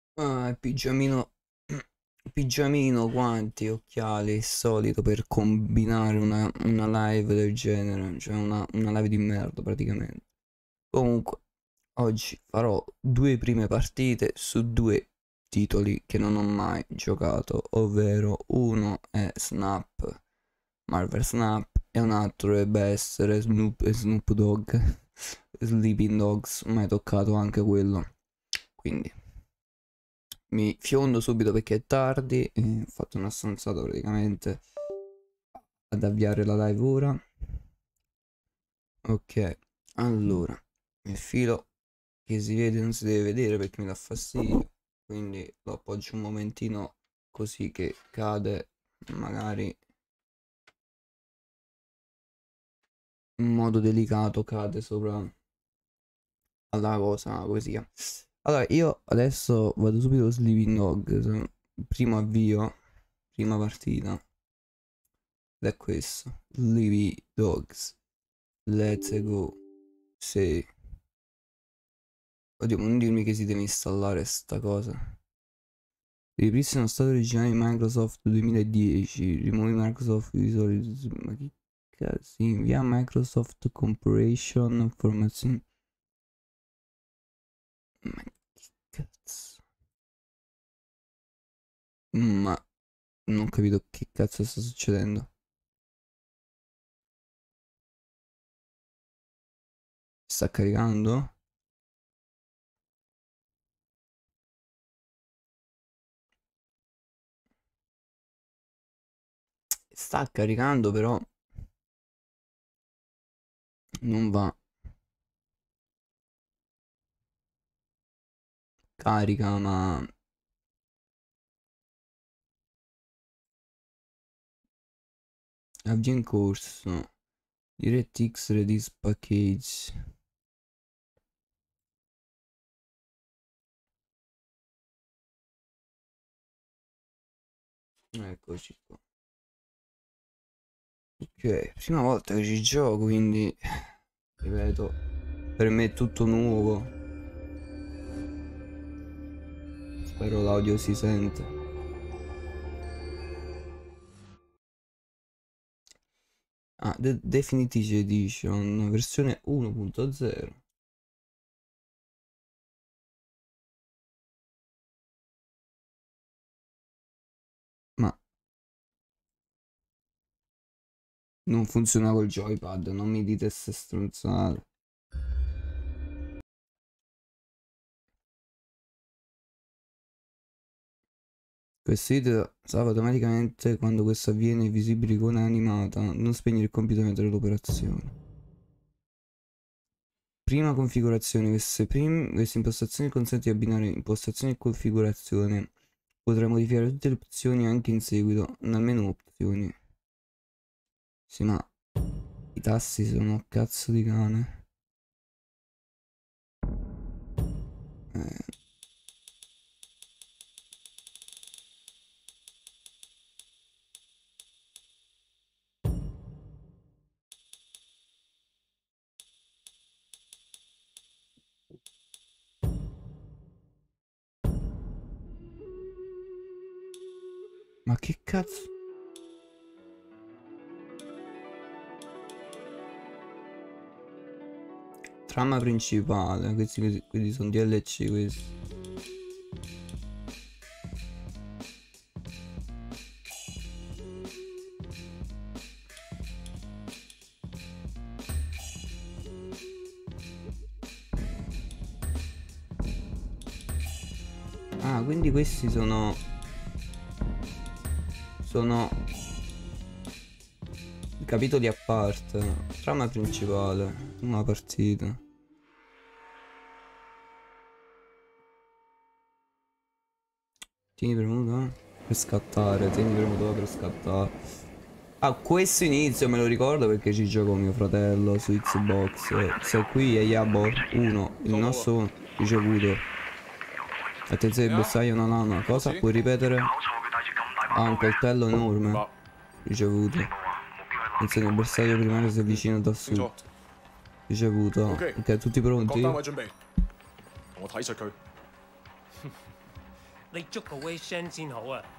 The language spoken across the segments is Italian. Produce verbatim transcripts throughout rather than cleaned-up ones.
Ah, pigiamino, pigiamino, guanti, occhiali, il solito per combinare una, una live del genere, cioè una, una live di merda praticamente. Comunque, oggi farò due prime partite su due titoli che non ho mai giocato, ovvero uno è Snap, Marvel Snap, e un altro dovrebbe essere Snoop e Snoop Dogg, Sleeping Dogs, mai toccato anche quello, quindi mi fiondo subito perché è tardi e ho fatto una stanzata praticamente ad avviare la live ora. Ok, allora il filo che si vede non si deve vedere perché mi dà fastidio, quindi lo appoggio un momentino così che cade magari in modo delicato, cade sopra alla cosa così. Allora io adesso vado subito su Sleeping Dog, primo avvio, prima partita. Ed è questo. Livy Dogs. Let's go. Sì. Oddio, non dirmi che si deve installare sta cosa. Ripristina lo stato originale di Microsoft duemiladieci. Rimuovi Microsoft Visual. Ma che cazzo? Sì, invia Microsoft Corporation informazioni. Ma che cazzo? Ma non ho capito che cazzo sta succedendo. Sta caricando? Sta caricando però non va. Carica ma avvia in corso. DirectX Release Package. Eccoci qua. Ok, prima volta che ci gioco, quindi ripeto, per me è tutto nuovo. Spero l'audio si sente. Ah, The Definitive Edition, versione uno punto zero. Ma non funziona col joypad, non mi dite se stronzate. Questo video salva automaticamente quando questo avviene, visibile icona animata, non spegnere il computer mentre l'operazione. Prima configurazione, queste, prim queste impostazioni consentono di abbinare impostazioni e configurazione. Potrai modificare tutte le opzioni anche in seguito, nel menu opzioni. Sì, ma i tasti sono un cazzo di cane. Eh. Ma che cazzo? Trama principale, questi, questi sono D L C questi. Ah, quindi questi sono... Sono... capitoli a parte. Trama principale. Una partita. Tieni premuto per scattare. Tieni premuto per scattare. Ah, questo inizio me lo ricordo perché ci gioco mio fratello su Xbox. Se qui è Yabo uno, il nostro ricevuto. Attenzione, il bersaglio non ha una cosa, puoi ripetere? Ha un coltello enorme. Ricevuto. Attenzione, il bersaglio primario si avvicina da sud. Ricevuto. Ok, tutti pronti? 你捉個 Wei Shen 先好啊。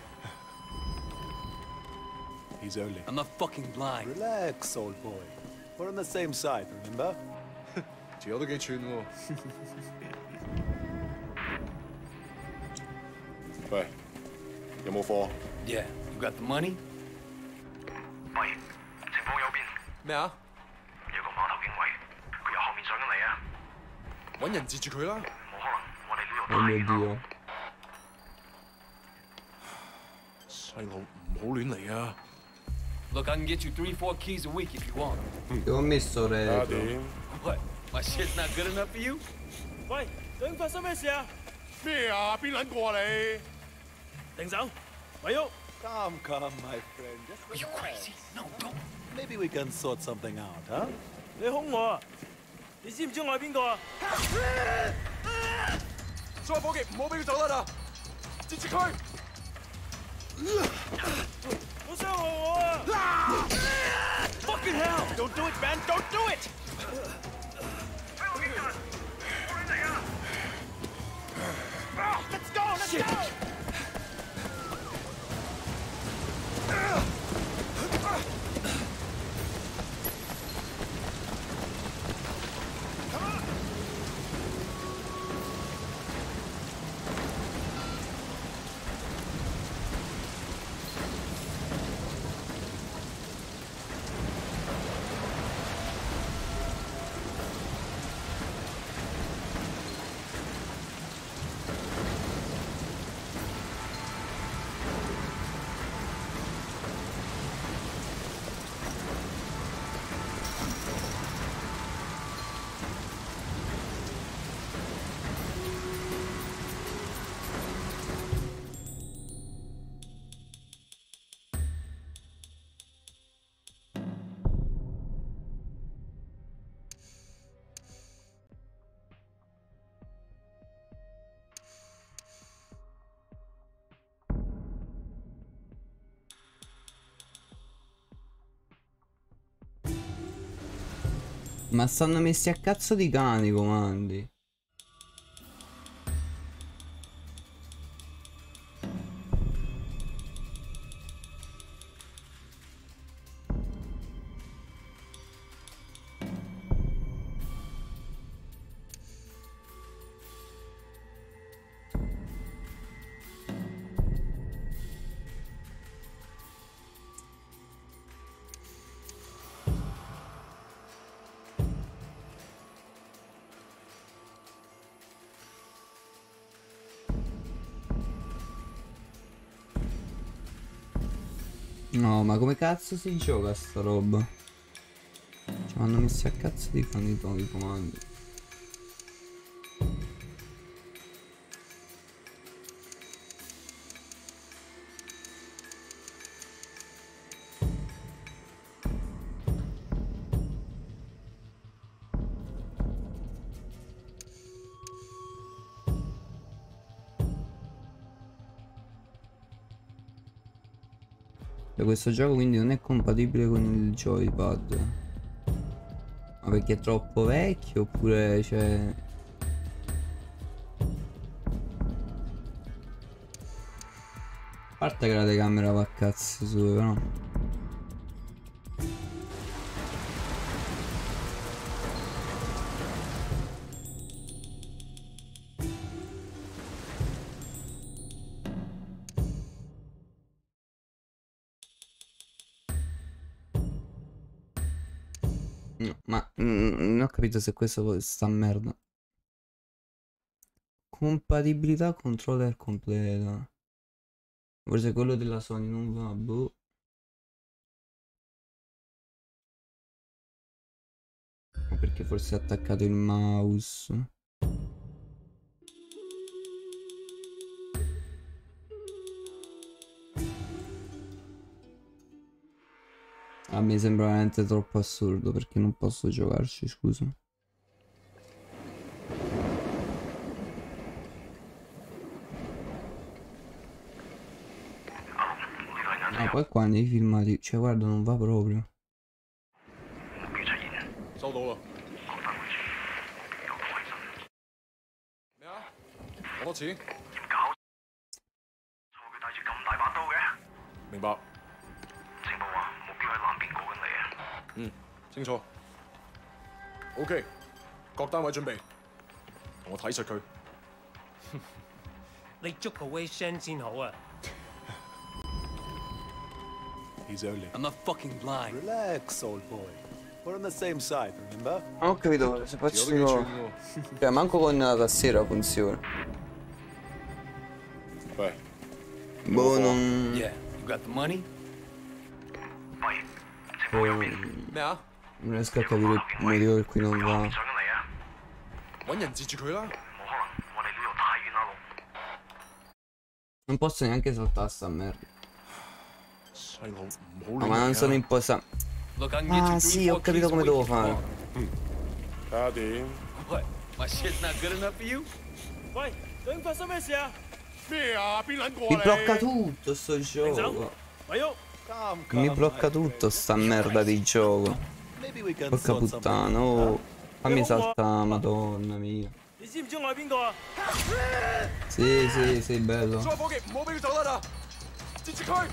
He's early. I'm not fucking blind. Relax, old boy. We're on the same side, remember? 條友都幾串喎。喂，有冇貨 Yeah, you got the money? 喂，情況有變， 咩啊？ 有個碼頭警衛，佢由後面上緊嚟啊！ 揾人截住佢啦！ 冇可能，我哋呢度 Oh 太 mio 遠啦。 Dio. 細路唔好亂嚟啊！ Look, I can get you three, four keys a week if you want. Io ho messo retro. What? My shit's not good enough for you? 喂，究竟發生咩事啊？ 咩啊？邊撚個啊你？ 停手，咪喐！ Come, come, my friend. Just Are you crazy? No, don't. Maybe we can sort something out, huh? 你兇我啊！你知唔知我係邊個啊？ 所有伙計唔好俾佢走甩啦！截住佢！ 好傷害我啊 ！Fucking hell! Don't do it, man! Don't do it! 喺後面人，我亂嚟啊 Let's go! Let's go! Ma stanno messi a cazzo di cani i comandi. No, ma come cazzo si gioca sta roba? Ci hanno messi a cazzo di cani i comandi. Questo gioco quindi non è compatibile con il joypad. Ma perché è troppo vecchio oppure cioè... A parte che la telecamera va a cazzo su, però. No, ma mm, non ho capito se questo sta merda. Compatibilità controller completa. Forse quello della Sony non va, boh. O perché forse è attaccato il mouse. A me sembra veramente troppo assurdo perché non posso giocarci, scusa. Ma poi qua nei filmati, cioè guarda, non va proprio. 收到啦。咩啊？好多錢？ 明白。 情報話目標喺南邊過緊嚟啊！ 嗯，清楚。OK，各單位準備，同我睇實佢。 你捉個 Wei Shen 先好啊！ He's early. I'm not fucking blind. Relax, old boy. We're on the same side, remember? Non ho capito se Ti faccio. che c'è uno. Cioè, manco con la tastiera funziona. Vai. Boh, non. Yeah, you got the money? 喂，情報有邊？ 咩啊？ Non riesco a capire il motivo per cui non 上 va. 緊嚟啊！ 揾人截住佢啦！ 冇可能，我哋呢度太遠啦，路。 Non posso neanche saltare sta merda. 細路唔 No, 好 ma non sono 亂嚟啊！ impostato. Look, I can get you Ah, three, sì, ho four capito keys a come week devo if you fare. want. 睇下點 What? My shit's not good enough for you? 喂，究竟發生咩事啊？ 咩啊？邊撚過 Mi 你？ blocca tutto sto gioco. 咪喐！ Calm, Mi calm, blocca my tutto friend. sta merda di gioco. Maybe we can Porca sort something puttana, out, oh. Fammi saltare, madonna mia. 你知唔知我係邊個啊？ Sì, sì, sì, bello. 所有伙計唔好俾佢走得啦！截住佢！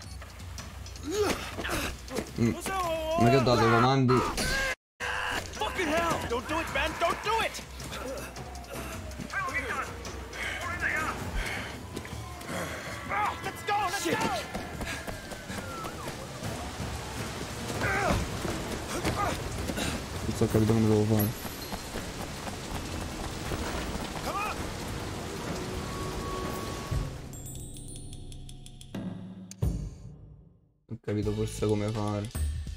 好傷我 Ma che ho dato i comandi? Fucking hell! Don't do it, man! Don't do it! Let's go! Let's go! Non so capito come devo fare. Ho capito forse come fare.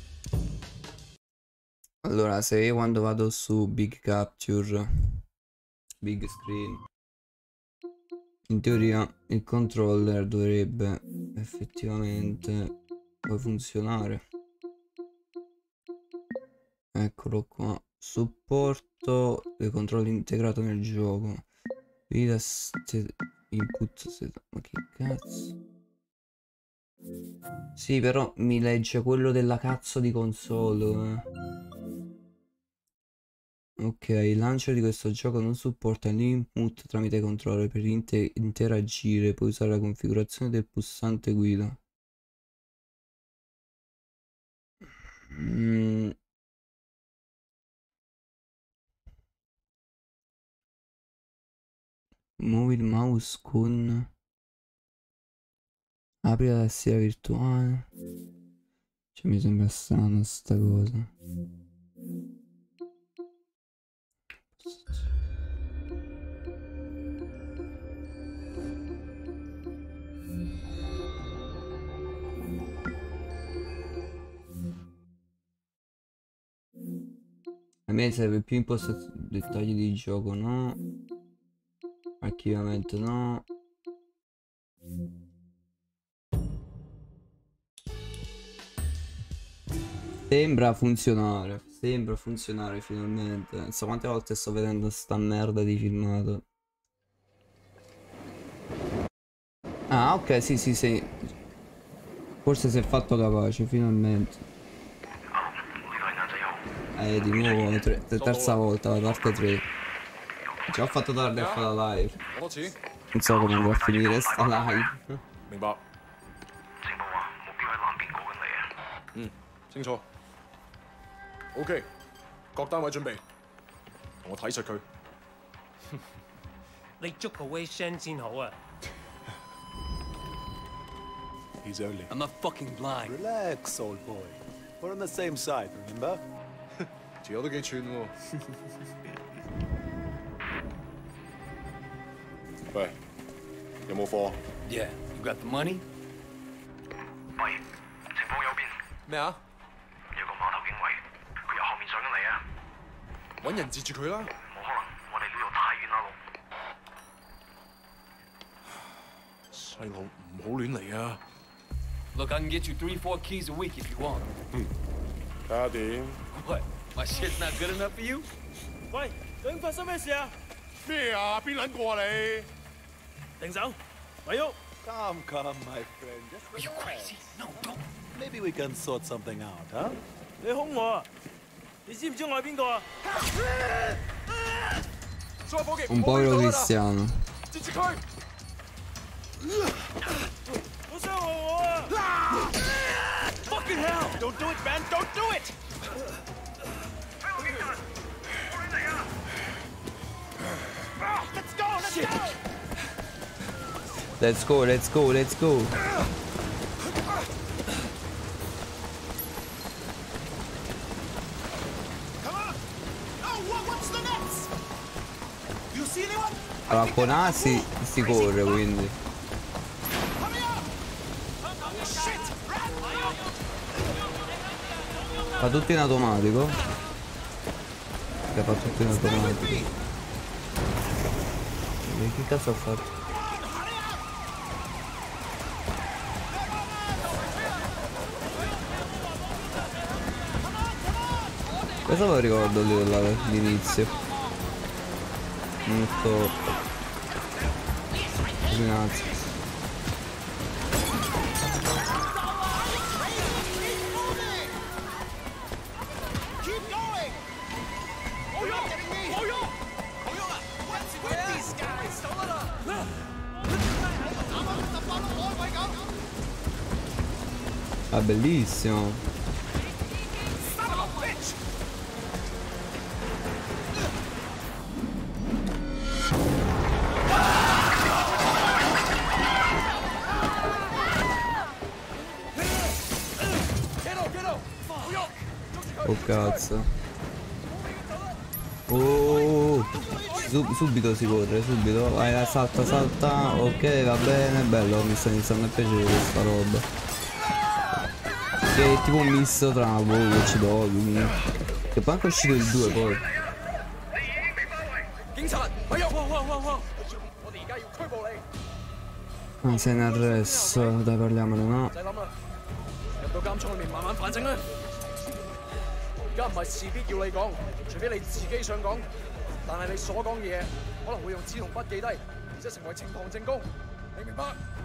Allora, se io quando vado su Big Capture, Big Screen, in teoria il controller dovrebbe effettivamente poi funzionare. Eccolo qua. Supporto dei controlli integrato nel gioco. Vita set, input set. Ma che cazzo? Sì, però mi legge quello della cazzo di console. Eh. Ok, il launcher di questo gioco non supporta l'input tramite controller. Per inte interagire puoi usare la configurazione del pulsante guida. Mm. Muovi il mouse con... Apri la tastiera virtuale. Cioè mi sembra strana sta cosa. A me serve più impostazione, dettagli di gioco, no? Archivamento, no? Sembra funzionare, sembra funzionare finalmente. Non so quante volte sto vedendo sta merda di filmato. Ah, ok, sì, sì, sì. Forse si è fatto capace, finalmente. Eh, di nuovo, tre, terza volta, la parte tre. Già ho fatto tardi a fare la live. 攞多錢。 Non so come andrà a finire sta live. 明白。 情報話目標喺南邊過緊嚟啊！ 嗯，清楚。OK，各單位準備，同我睇實佢。 你捉個 Wei Shen 先好啊！ He's early. I'm not fucking blind. Relax, old boy. We're on the same side, remember? 條友都幾串喎。喂，有冇貨？ Yeah, you got the money? 喂，情況有變， 咩啊？ 有個碼頭警衛，佢由後面上緊嚟啊！ 揾人截住佢啦！ 冇可能，我哋呢度太遠啦，路。 細路唔好亂嚟啊！ Look, I can get you three, four keys a week if you want. 睇下點 What? My shit's not good enough for you? 喂，究竟發生咩事啊？ 咩啊？邊撚過你？ 停手！咪喐！ Calm, calm, my friend. Just Are you crazy? No, don't. Maybe we can sort something out, huh? 你兇我啊！你知唔知我係邊個啊？ 所有伙計 Un povero cristiano. 截住佢！ 好 Fucking hell! Don't do it, Ben! Don't do it! Let's go! Let's Shit. go! Let's go, let's go, let's go. Come on! Oh, what, what's the next? You see anyone? Allora con A si, si corre quindi. Hurry up! Oh, shit! Fa tutto in automatico. Che fa tutto in automatico. E che cazzo ho fatto? Questo me lo ricordo lì dall'inizio. Molto Grazie. Keep going! Oh, you're getting me! Oh, you're... Oh, you're... What's with these guys? Don't let up! I'm up the bottom, all wake up! Ah, bellissimo. Son of a bitch! Oh cazzo. Oh, Sub- subito si corre, subito. Vai, salta, salta. Ok, va bene, bello, mi sta iniziando a piacere questa roba. Che è tipo un misto tra Watch Dogs. Che poi anche è uscito il due poi. Ah, sei in arresto, dai parliamone, no? 入到監倉裏面慢慢反省啦。而家唔係事必要你講，除非你自己想講，但係你所講嘅嘢可能會用紙同筆記低，而且成為呈堂證供，你明白？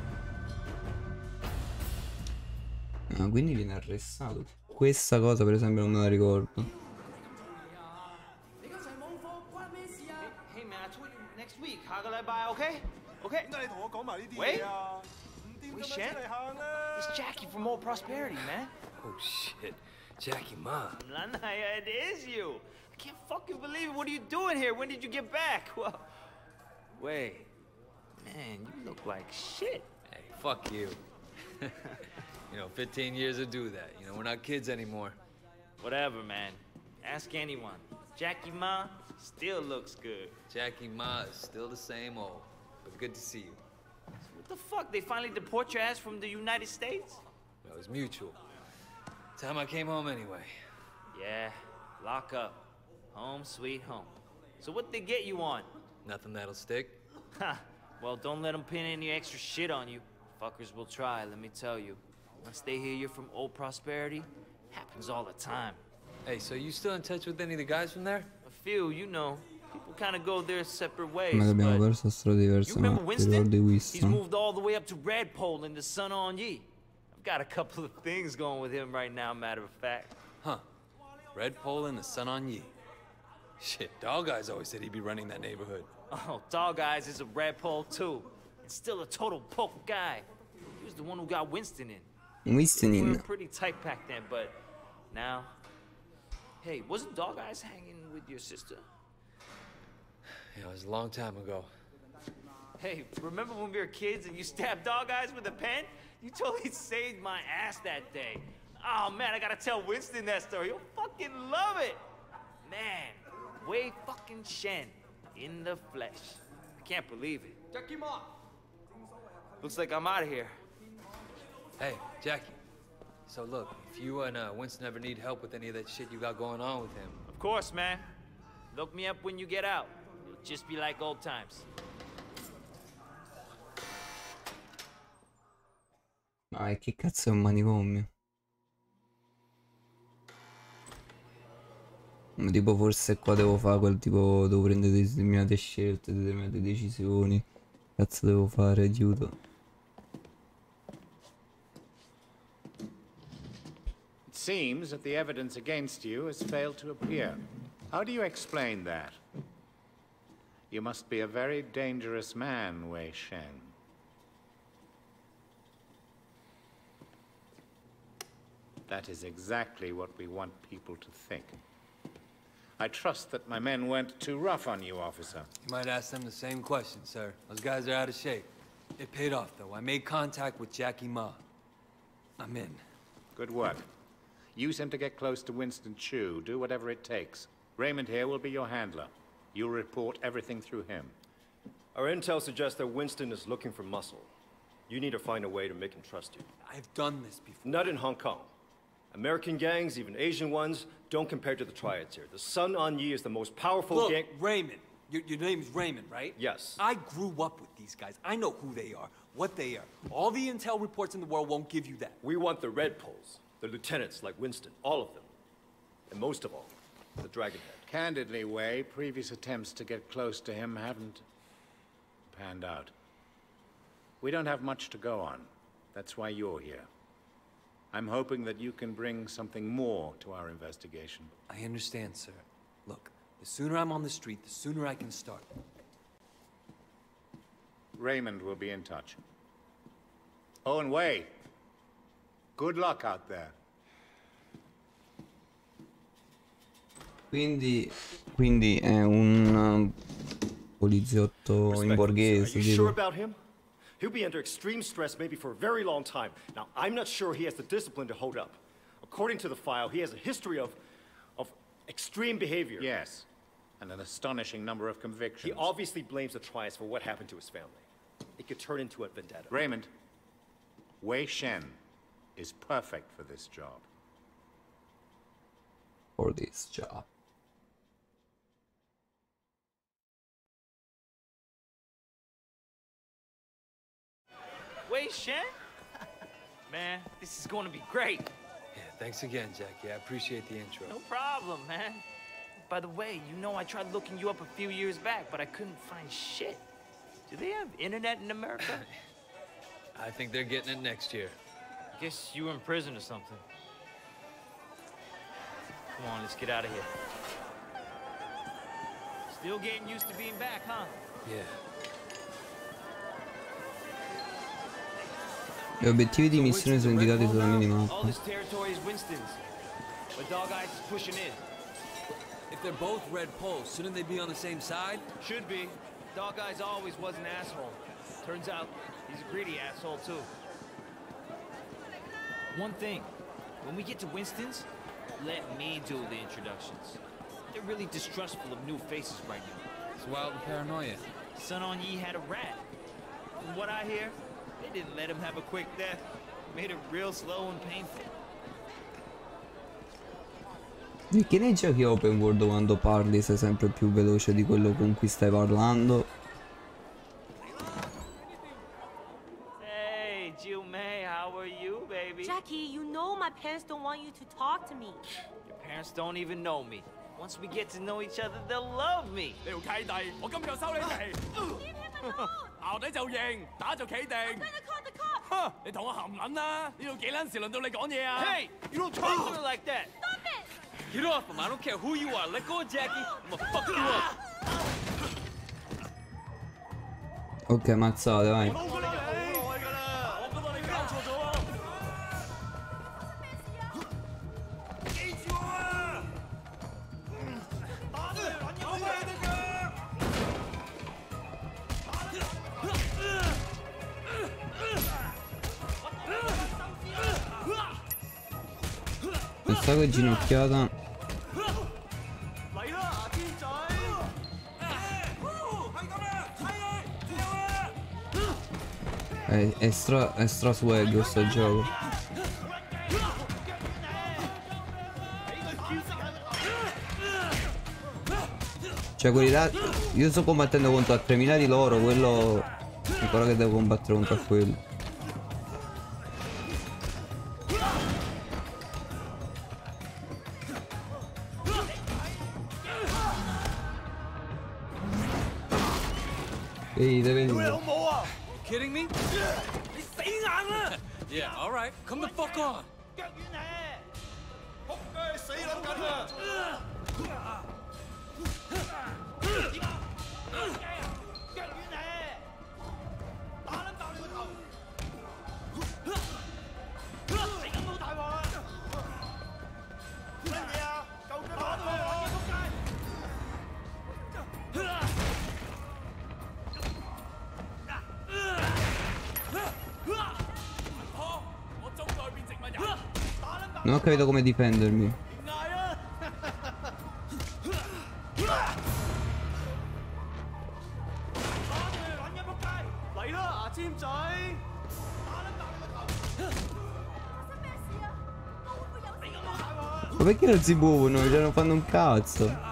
Ah, quindi viene arrestato. Questa cosa per esempio non me la ricordo. Hey man, I told you next week，下個禮拜 OK？OK？ 點解你同我講埋呢啲喂嘢啊？唔掂咁樣出嚟行啦！ It's Jackie from Old Prosperity, man. Oh shit. Jackie Ma. Lanaya, it is you. I can't fucking believe it. What are you doing here? When did you get back? Well, wait. Man, you look like shit. Hey, fuck you. You know, fifteen years to do that. You know, we're not kids anymore. Whatever, man. Ask anyone. Jackie Ma still looks good. Jackie Ma is still the same old. But good to see you. What the fuck? They finally deport your ass from the United States? It was mutual. Time I came home anyway. Yeah, lock up. Home sweet home. So what they get you on? Nothing that'll stick. Ha! Well, don't let them pin any extra shit on you. Fuckers will try, let me tell you. Once they hear you're from Old Prosperity, happens all the time. Hey, so you still in touch with any of the guys from there? A few, you know. People kind of go their separate ways, Ma abbiamo but... perso strade You diverse, ma remember ti ricordi Winston? He's Winston? moved all the way up to Redpole in the Sun On Ye. I've got a couple of things going with him right now, matter of fact. Huh. Red Pole and the Sun on Yi. Shit, Dog Eyes always said he'd be running that neighborhood. Oh, Dog Eyes is a Redpole too. And still a total poke guy. He was the one who got Winston in. Winston We were in. pretty tight back then, but now... Hey, wasn't Dog Eyes hanging with your sister? Yeah, it was a long time ago. Hey, remember when we were kids and you stabbed Dog Eyes with a pen? You totally saved my ass that day. Oh man, I gotta tell Winston that story. He'll fucking love it. Man, Wei fucking Shen in the flesh. I can't believe it. Jackie Ma. Looks like I'm out of here. Hey, Jackie. So look, if you and uh, Winston ever need help with any of that shit you got going on with him, Of course, man. Look me up when you get out. It'll just be like old times. Ma e che cazzo è un manicomio? Ma tipo forse qua devo fare quel tipo, devo prendere determinate scelte, determinate decisioni. Cazzo devo fare, aiuto. It seems that the evidence against you has failed to appear. How do you explain that? You must be a very dangerous man, Wei Shen. That is exactly what we want people to think. I trust that my men weren't too rough on you, officer. You might ask them the same question, sir. Those guys are out of shape. It paid off, though. I made contact with Jackie Ma. I'm in. Good work. Use him to get close to Winston Chu. Do whatever it takes. Raymond here will be your handler. You'll report everything through him. Our intel suggests that Winston is looking for muscle. You need to find a way to make him trust you. I've done this before. Not in Hong Kong. American gangs, even Asian ones, don't compare to the triads here. The Sun On Yee is the most powerful Look, gang- Raymond. Your, your name's Raymond, right? Yes. I grew up with these guys. I know who they are, what they are. All the intel reports in the world won't give you that. We want the Red Poles, the lieutenants like Winston, all of them. And most of all, the Dragonhead. Candidly, Wei, previous attempts to get close to him haven't panned out. We don't have much to go on. That's why you're here. I'm hoping that you can bring something more to our investigation. I understand, sir. Look, the sooner I'm on the street, the sooner I can start. Raymond will be in touch. Oh, and Wei, good luck out there. Quindi, quindi è un uh, poliziotto in borghese. Are you sure about him? He'll be under extreme stress maybe for a very long time. Now, I'm not sure he has the discipline to hold up. According to the file, he has a history of, of extreme behavior. Yes, and an astonishing number of convictions. He obviously blames the triads for what happened to his family. It could turn into a vendetta. Raymond, Wei Shen is perfect for this job. For this job. Wei Shen? Man, this is going to be great. Yeah, thanks again, Jackie. I appreciate the intro. No problem, man. By the way, you know I tried looking you up a few years back, but I couldn't find shit. Do they have internet in America? I think they're getting it next year. Guess you were in prison or something. Come on, let's get out of here. Still getting used to being back, huh? Yeah. Gli obiettivi di missione sono indicati sulla All minimappa. this territory is Winston's, but Dog Eyes is pushing in. If they're both Red Poles, shouldn't they be on the same side? Should be. Dog Eyes always was an asshole. Turns out he's a greedy asshole too. One thing, when we get to Winston's, let me do the introductions. They're really distrustful of new faces right now. It's wild and paranoia. Sun On Yee had a rat. From what I hear, they didn't let him have a quick death. Made it real slow and painful. Perché nei giochi open world quando parli sei sempre più veloce di quello con cui stai parlando? Hey, Jiu Mei, how are you, baby? Jackie, you know my parents don't want you to talk to me. Your parents don't even know me. Once we get to know each other, they'll love me. 呢條契弟，我今日就收你皮。淆底就認，打就企定。哼，你同我含撚啦！呢度幾撚時輪到你講嘢啊 Hey, you don't talk to her like that. Get off him. I don't care who you are. Let go of Jackie. I'm gonna fuck you up. Ok, mazzate, vai. 冇㗎啦你，我覺得你搞錯咗咯。記住我啊！打得嚟揾有咩得㗎？ Questa che ginocchiata. È, è stra, è stra swag questo gioco. Cioè quelli là. Io sto combattendo contro tremila di loro. Quello ancora che devo combattere contro quello. Ehi, deve venire. You kidding me? Yeah, all right. Come the fuck on. Non ho capito come difendermi. Ma perché non si muovono? Cioè non fanno un cazzo.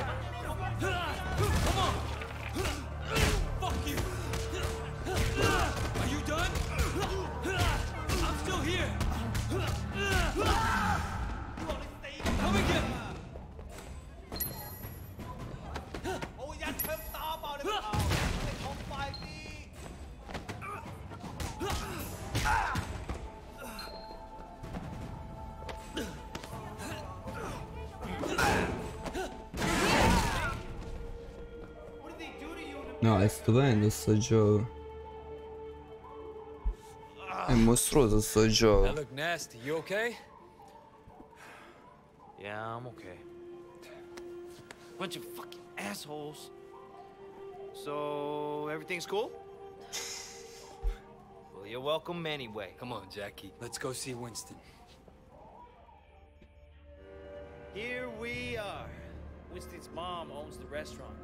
No, è stupendo sto gioco. È mostruoso sto gioco. That look nasty. You okay? Yeah, I'm okay. Bunch of fucking assholes. So, everything's cool? Well, you're welcome anyway. Come on, Jackie. Let's go see Winston. Here we are. Winston's mom owns the restaurant.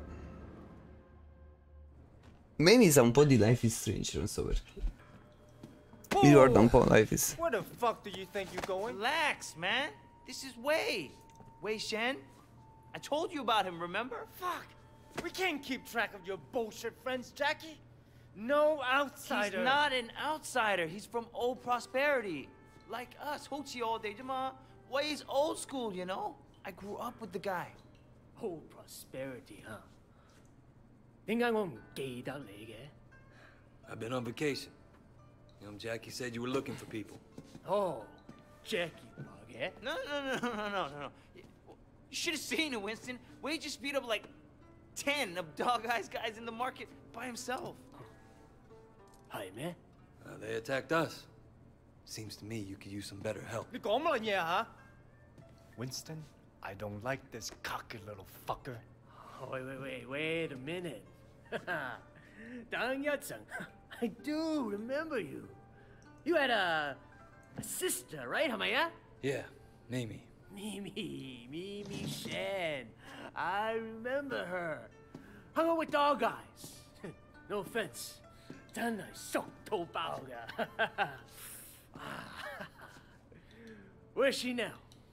A me mi sa un po' di Life is Strange, non so perché. Mi ricorda un po' Life is Where the fuck do you think you're going? Relax, man. This is Wei. Wei Shen. I told you about him, remember? Fuck. We can't keep track of your bullshit friends, Jackie. No outsider. He's not an outsider. He's from old prosperity. Like us. Hochi all day. Wei's old school, you know? I grew up with the guy. Old prosperity, huh? 點解我唔記得你嘅？ I've been on vacation. You know, Jackie said you were looking for people. Oh, Jackie okay? No, no, no, no, no, no, no. You should have seen it, Winston. Wade just beat up like ten of Dog Eyes guys in the market by himself. Hey, man. Uh, they attacked us. Seems to me you could use some better help. 你講乜嘢嚇 ？Winston, I don't like this cocky little fucker. Oh, wait, wait, wait, wait a minute. 等一陣 I do remember you. You had a, a sister, right? 係咪啊？ Yeah, Mimi. Mimi, Mimi Shen. I remember her. Hung out with Dog Eyes. No offense. 真係熟到爆㗎。Where's she now?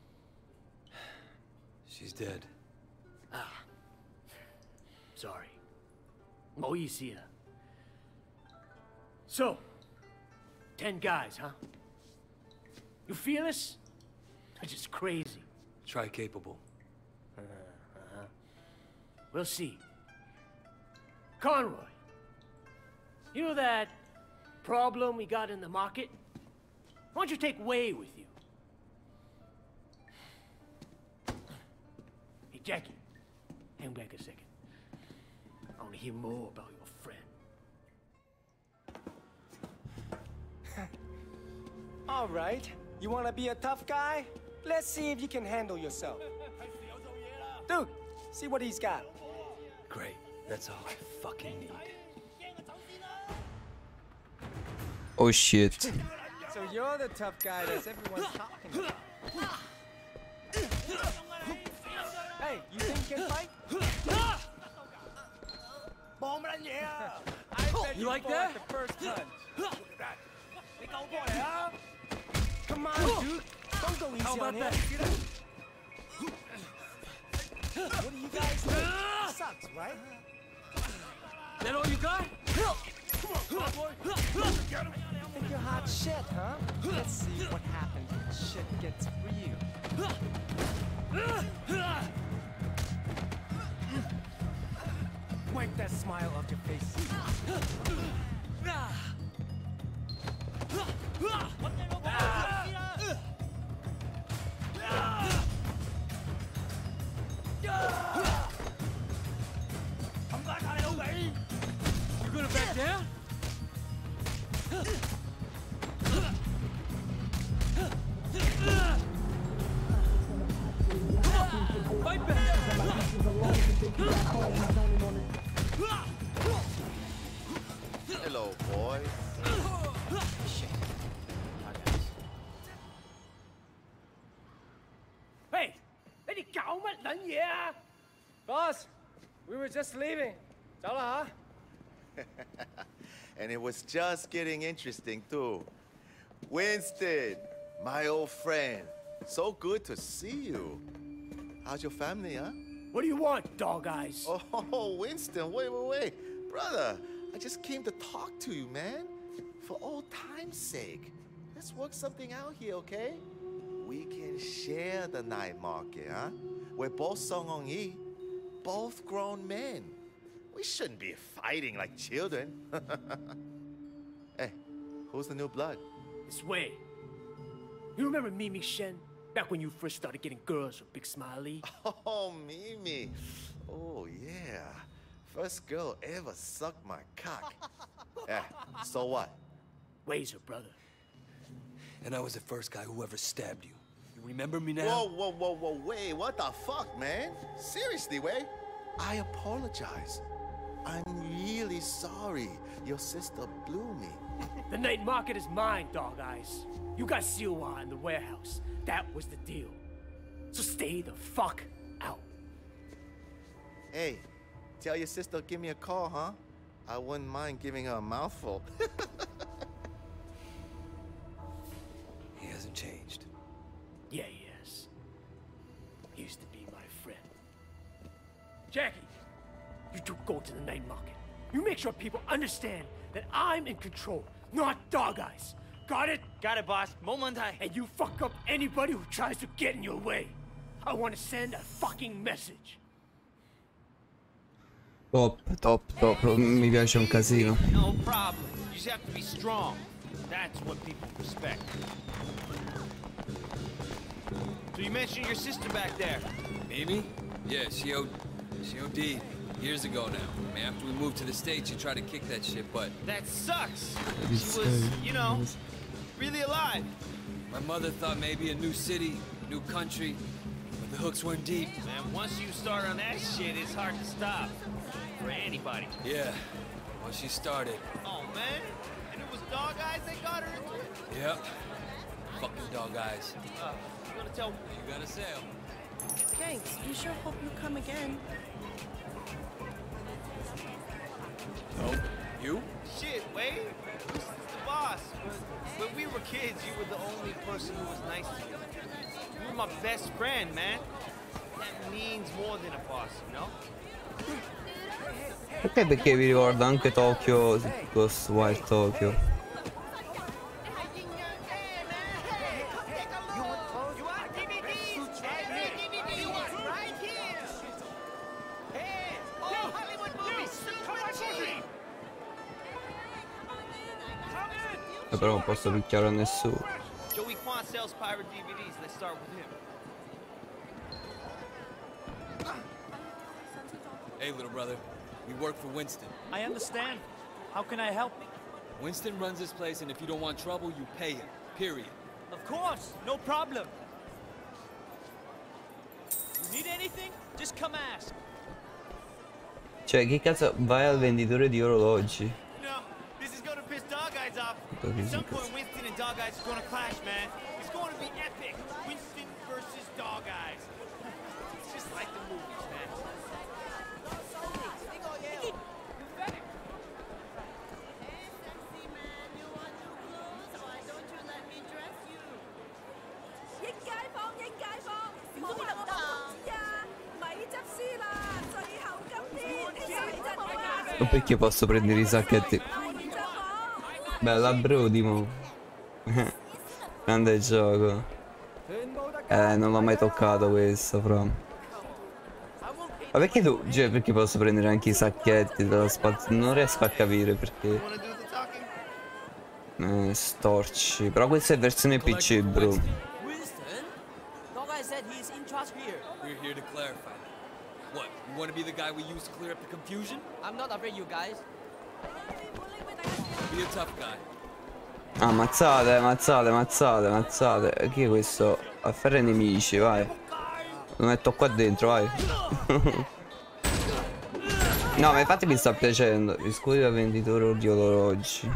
She's dead. Ah. Sorry. 唔好意思啊。So, ten guys, huh? You feel this? They're just crazy. Try capable. Uh, uh-huh. We'll see. Conroy, you know that problem we got in the market? Why don't you take Wei with you? Hey, Jackie, hang back a second. I want to hear more about your friend. All right. You want to be a tough guy? Let's see if you can handle yourself. Dude, see what he's got. Great. That's all I fucking need. Oh shit. So you're the tough guy that everyone's talking about. Hey, you think you can fight? I bet You like fall that? at the first punch. Come on, dude. Don't go easy How about on him. that? What do you guys think? Sucks, right? That all you got? Think you're hot shit, huh? Let's see what happens when shit gets real. Wipe that smile off your face. You gonna back down? Fight back! Hello, boys. were just leaving. 走啦吓。 And it was just getting interesting too. Winston, my old friend. So good to see you. How's your family, huh? What do you want, dog eyes? Oh, Winston, wait, wait, wait. Brother, I just came to talk to you, man. For old time's sake. Let's work something out here, okay? We can share the night market, huh? We're both Song Hong Yi, both grown men. We shouldn't be fighting like children. Hey, who's the new blood? This way. You remember Mimi Shen? Back when you first started getting girls with Big Smiley? Oh, Mimi. Oh, yeah. First girl ever sucked my cock. Yeah, so what? Way's her brother. And I was the first guy who ever stabbed you. You remember me now? Whoa, whoa, whoa, whoa, Wei, what the fuck, man? Seriously, Wei? I apologize. I'm really sorry. Your sister blew me. The night market is mine, dog eyes. You got Siwa in the warehouse. That was the deal. So stay the fuck out. Hey, tell your sister give me a call, huh? I wouldn't mind giving her a mouthful. He hasn't changed. Yeah, he has. He used to be my friend. Jackie, you two go to the night market. You make sure people understand that I'm in control, not dog eyes. Got it? Got it, boss. Momentai. And you fuck up anybody who tries to get in your way. I want to send a fucking message. Top, top, top. Mi piace un casino. No problem. You just have to be strong. That's what people respect. So you mentioned your sister back there. Mimi? Yeah, she O she OD'd years ago now. I mean, after we moved to the States, she tried to kick that shit, but... That sucks. She was, you know, really alive. My mother thought maybe a new city, new country, but the hooks weren't deep. Man, once you start on that shit, it's hard to stop. For anybody. Yeah. Well, she started. Oh, man. And it was dog eyes that got her into it? Yep. Fucking dog eyes. Uh, you gonna tell... You gotta sail. Thanks. We sure hope you come again. Oh, you? Shit, Wade. This is the boss. When, when we were kids, you were the only person who was nice to me. You were my best friend, man. That means more than a boss, you know? Ok, perché vi ricorda anche Tokyo, Ghostwire Tokyo. Però non posso picchiare a nessuno. Joey Kwan sells pirate D V Ds. Let's start with him. Hey, little brother. We work for Winston. I understand. How can I help? Winston runs this place, and if you don't want trouble, you pay him. Period. Of course. No problem. You need anything? Just come ask. Cioè, che cazzo, vai al venditore di orologi. No, this is gonna piss Dog Eyes off. At some point, Winston and Dog Eyes are gonna clash, man. It's going to be epic. Winston versus Dog Eyes. It's just like the movies, man. Non perché posso prendere i sacchetti. Bella Brody, mo. Grande gioco. Eh, non l'ho mai toccato questo, però. Ma perché tu? Cioè, perché posso prendere anche i sacchetti della spazio? Non riesco a capire perché. Eh, storci. Però questa è versione P C, bro. Winston? Dog Eye said he's in charge here. We're here to clarify. What? You want to be the guy we use to clear up the confusion? I'm not afraid, you guys. Be a tough guy. Ah, ammazzate, ammazzate, ammazzate, ammazzate. Chi è questo? Afferra i nemici, vai. Lo metto qua dentro, vai. No, ma infatti mi sta piacendo. Gli scudi da venditore di orologi.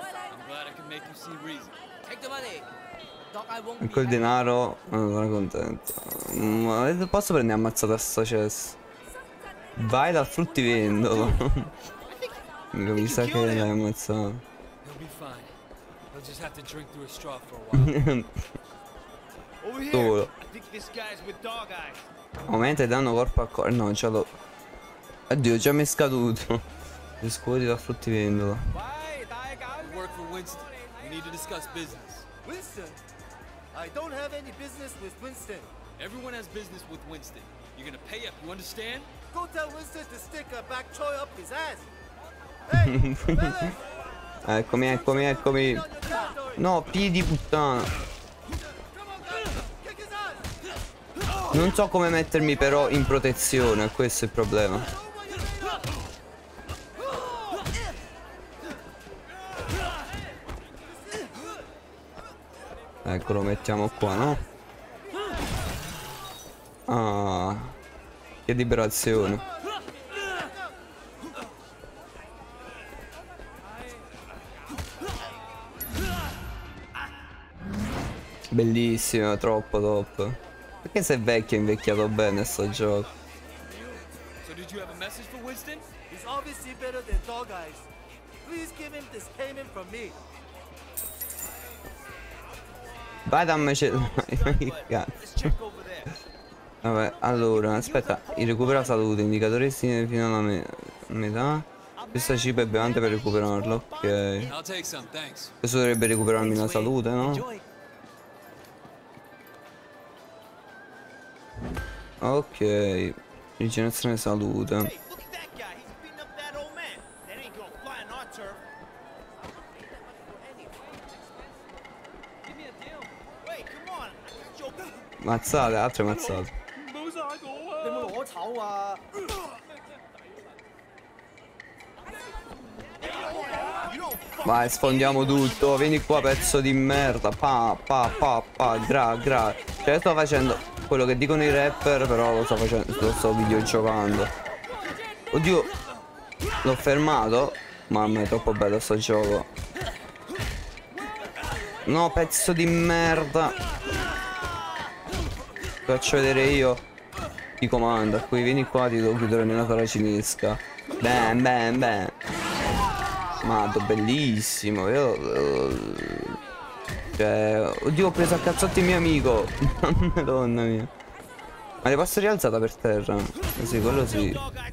E col denaro non sono contento. Ma posso prendere ammazzata a sto cesso? Vai dal fruttivendolo. Mica mi sa che l'hai ammazzato. He'll be fine. He'll just have to drink through a straw for a while. Over here. Solo. I think this guy's with Dog Eyes. Aumenta il danno corpo a corpo. No, già lo. Addio, già mi è scaduto. Gli scudi dal fruttivendolo. I work for Winston. We need to discuss business. Winston? I don't have any business with Winston. Everyone has business with Winston. You're gonna pay up, you understand? Go tell Winston to stick a back choy up his ass. Hey, fellas! Eccomi, eccomi, eccomi. No, piedi puttana. Non so come mettermi però in protezione, questo è il problema. Ecco, lo mettiamo qua, no? Ah, che liberazione. Bellissimo, troppo top. Perché se è vecchio è invecchiato bene sto gioco. So did you have a message for Winston? He's obviously better than Dog Eyes. Please give him this payment from me. Vai dammeci. Cazzo. Vabbè, allora, aspetta, recupera salute, indicatore estini fino alla me metà. Questa cibo e bevande per recuperarlo, ok. I'll take some, thanks. Questo dovrebbe recuperarmi la salute, no? Ok, rigenerazione salute. Mazzate, altre mazzate. Vai, sfondiamo tutto. Vieni qua, pezzo di merda. Pa, pa, pa, pa, gra, gra. Cioè, sto facendo quello che dicono i rapper, però lo sto facendo, lo sto videogiocando. Oddio, l'ho fermato. Mamma, è troppo bello sto gioco. No, pezzo di merda. Faccio vedere io chi comanda. Qui vieni qua, ti devo chiudere nella paracinesca. Bam, bam, bam. Maddo, bellissimo. Io... Cioè... Oddio, ho preso a cazzotti il mio amico. Madonna mia. Ma le posso rialzata per terra? Sì, quello sì.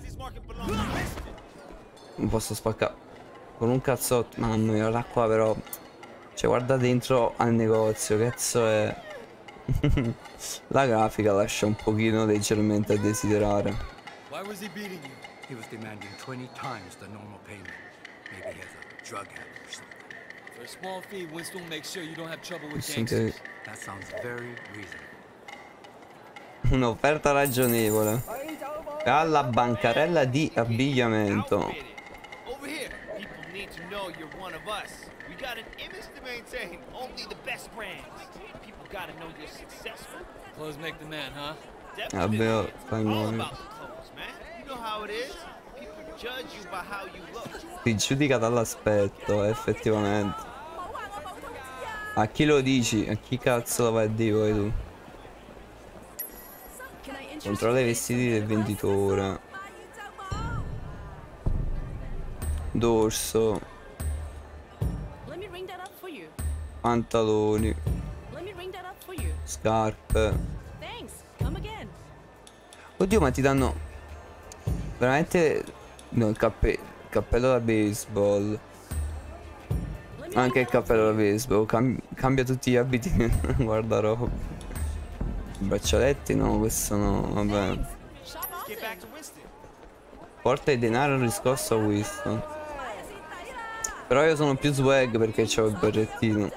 Non posso spaccare. Con un cazzotto. Mamma mia, guarda qua però. Cioè, guarda dentro al negozio. Cazzo è... La grafica lascia un pochino leggermente a desiderare. Why was he beating you? He was demanding twenty times the normal payment. Maybe he has a drug habit or something. For a small fee, Winston will make sure you don't have trouble with Sente... gangsters. That sounds very reasonable. Un'offerta ragionevole. Alla bancarella di abbigliamento. Over here, people need to know you're one of us. We got an image to maintain. Only the best brands. People gotta know you're successful. Clothes make the man, huh? Vabbè, fai All muovere. about the clothes, man. You know how it is. People judge you by how you look. Ti giudica dall'aspetto, effettivamente. A chi lo dici? A chi cazzo lo vai a dire poi tu? Controlla i vestiti del venditore. Dorso. Pantaloni. Scarpe. Oddio, ma ti danno veramente... No, il cappe... cappello da baseball. Anche il cappello da baseball. Cam... Cambia tutti gli abiti. Guarda roba. Braccialetti no, questo no, vabbè. Porta il denaro riscosso a Winston. Però io sono più swag perché c'ho il berrettino.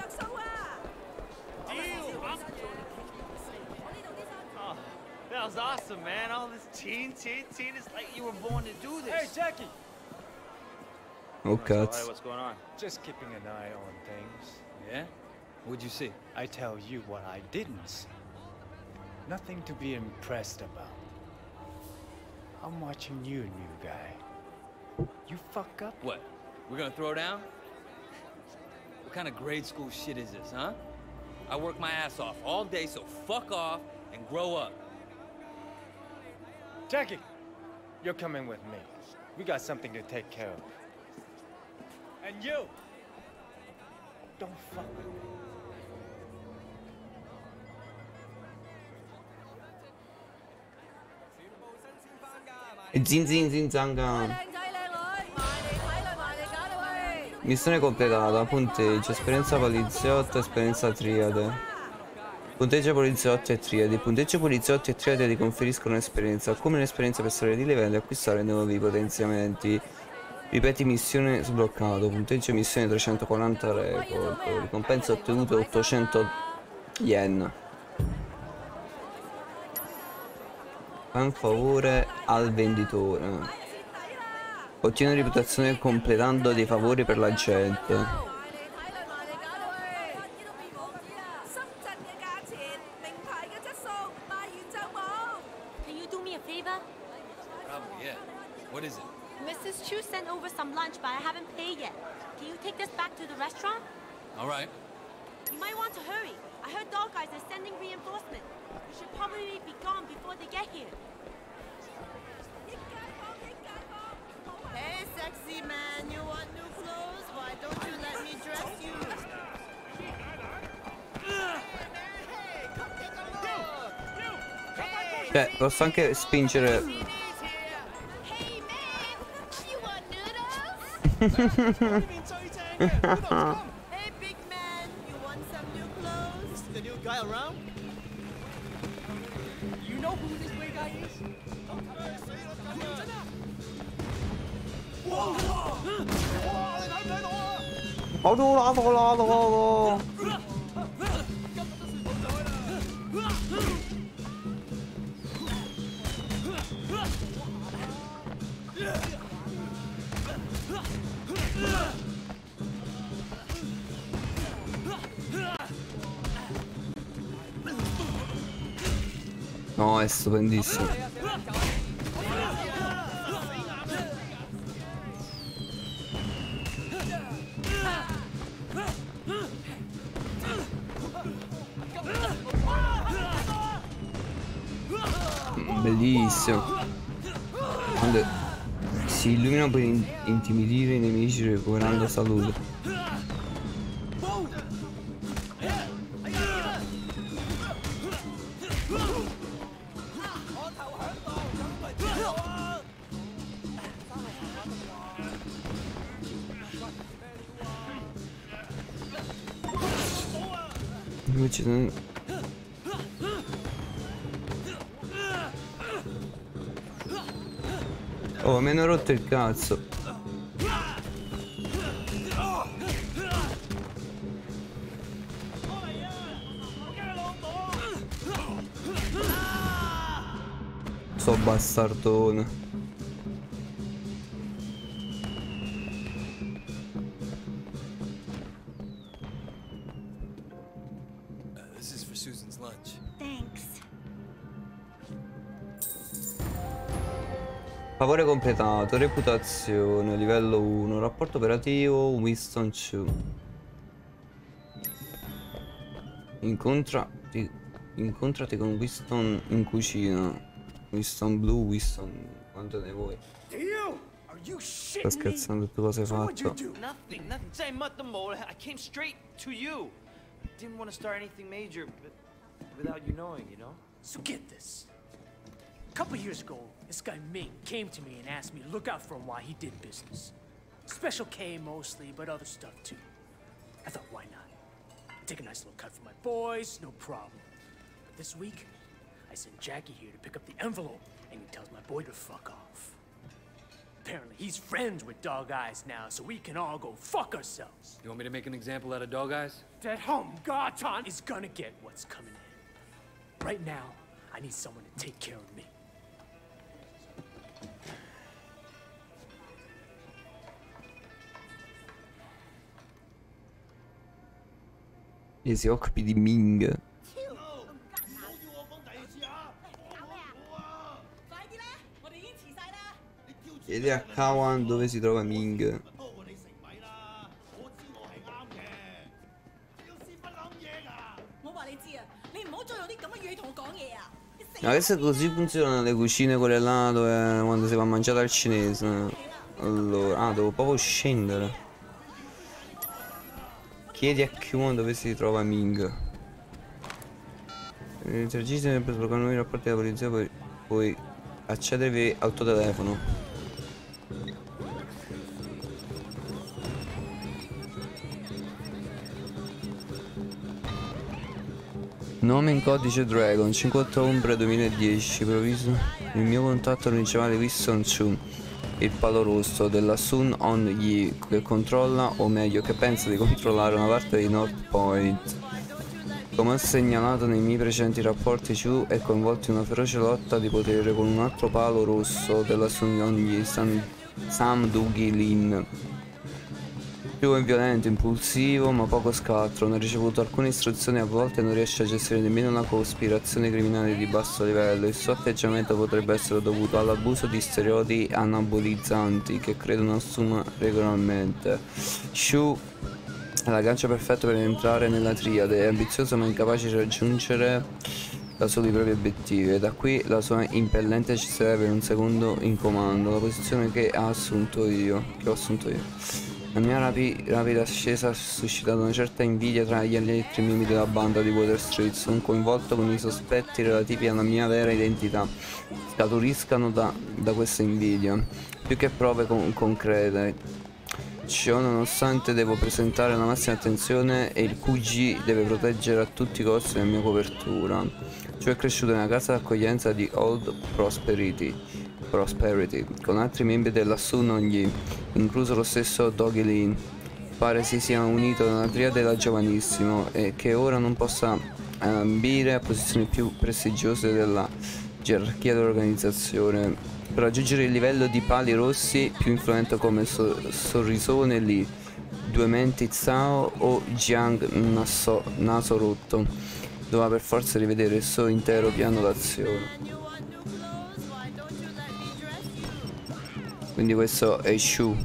That was awesome, man. All this teen, teen, teen. It's like you were born to do this. Hey, Jackie. Oh cazzo. What's going on? Just keeping an eye on things. Yeah? What'd you see? I tell you what I didn't see. Nothing to be impressed about. I'm watching you, new guy. You fuck up? What? We're gonna throw down? What kind of grade school shit is this, huh? I work my ass off all day, so fuck off and grow up. Jackie, You're coming with me. We got something to take care of. And you! Don't fuck with me. Zin zin zin zanga. Missione completata, punteggio, esperienza poliziotto, esperienza triade. Punteggio poliziotto e triadi. Punteggio poliziotto e triadi ti conferiscono esperienza. Come un'esperienza per salire di livello e acquistare nuovi potenziamenti. Ripeti missione sbloccato. Punteggio missione trecentoquaranta record. Ricompensa ottenuta ottocento yen. Fai un favore al venditore. Ottiene reputazione completando dei favori per la gente. Can you do me a favor? Probably, yeah. What is it? Missus Chu sent over some lunch, but I haven't paid yet. Can you take this back to the restaurant? All right. You might want to hurry. I heard dog guys are sending reinforcements. We should probably be gone before they get here. Hey, sexy man, you want new clothes? Why don't you let me dress you? Cioè, posso anche spingere. Hey, big man, you want some new clothes? Is the new guy around? You know who this big guy is? Whoa! Whoa! 你睇唔睇到啊？ 我都拉到拉到喎。 No, è stupendissimo. Bellissimo. Quando si illumina per in intimidire i nemici recuperando salute. Invece non... Oh, mi hanno rotto il cazzo. So bastardone. Favore completato, reputazione, livello uno, rapporto operativo, Winston Chu. Incontrati, incontrati con Winston in cucina. Winston Blue, Winston, quanto ne vuoi? Sto scherzando, tu cosa hai fatto? Nothing, nothing. 真係乜都冇. I came straight to you. Didn't want to start anything major, but without you knowing, you know? So get this. A couple years ago, this guy Ming came to me and asked me to look out for him while he did business. Special K mostly, but other stuff too. I thought, why not? Take a nice little cut for my boys, no problem. But this week, I sent Jackie here to pick up the envelope, and he tells my boy to fuck off. Apparently, he's friends with Dog Eyes now, so we can all go fuck ourselves. You want me to make an example out of Dog Eyes? That home Garton is gonna get what's coming in. Right now, I need someone to take care of me. E si occupi di Ming. Chiedi a Kawan dove si trova Ming. Ma questo così funzionano le cucine quelle là dove quando si va a mangiare al cinese. Allora, ah, devo proprio scendere. Chiedi a chiunque dove si trova Ming. Interagite per sbloccare nuovi rapporti della polizia, poi puoi accedervi al tuo telefono. Nome in codice Dragon, cinquanta Ombre duemiladieci, provviso. Il mio contatto principale Wilson Chu, il palo rosso della Sun On Yi, che controlla, o meglio che pensa di controllare una parte di North Point. Come ho segnalato nei miei precedenti rapporti, Chu è coinvolto in una feroce lotta di potere con un altro palo rosso della Sun On Yi, Sam, Sam Doogie Lin. Chu è violento, impulsivo, ma poco scaltro, non ha ricevuto alcune istruzioni e a volte non riesce a gestire nemmeno una cospirazione criminale di basso livello. Il suo atteggiamento potrebbe essere dovuto all'abuso di steroidi anabolizzanti che credono assuma regolarmente. Chu è l'aggancio perfetto per entrare nella triade, è ambizioso ma incapace di raggiungere da solo i propri obiettivi, e da qui la sua impellente necessità per un secondo in comando, la posizione che ha assunto io, che ho assunto io. La mia rapi rapida ascesa ha suscitato una certa invidia tra gli altri membri della banda di Water Street. Sono coinvolto con i sospetti relativi alla mia vera identità. Scaturiscano da, da questa invidia, più che prove con concrete. Ciò nonostante devo presentare la massima attenzione e il Q G deve proteggere a tutti i costi la mia copertura. Ciò è cresciuto nella casa d'accoglienza di Old Prosperity. Prosperity, con altri membri della Sun On Yi, incluso lo stesso Doogie Lin. Pare si sia unito nella triade da giovanissimo e che ora non possa ambire a posizioni più prestigiose della gerarchia dell'organizzazione. Per raggiungere il livello di pali rossi più influente come so Sorrisone Lee, Due Menti Zhao o Jiang Naso, Naso Rotto, doveva per forza rivedere il suo intero piano d'azione. Quindi questo è Shu.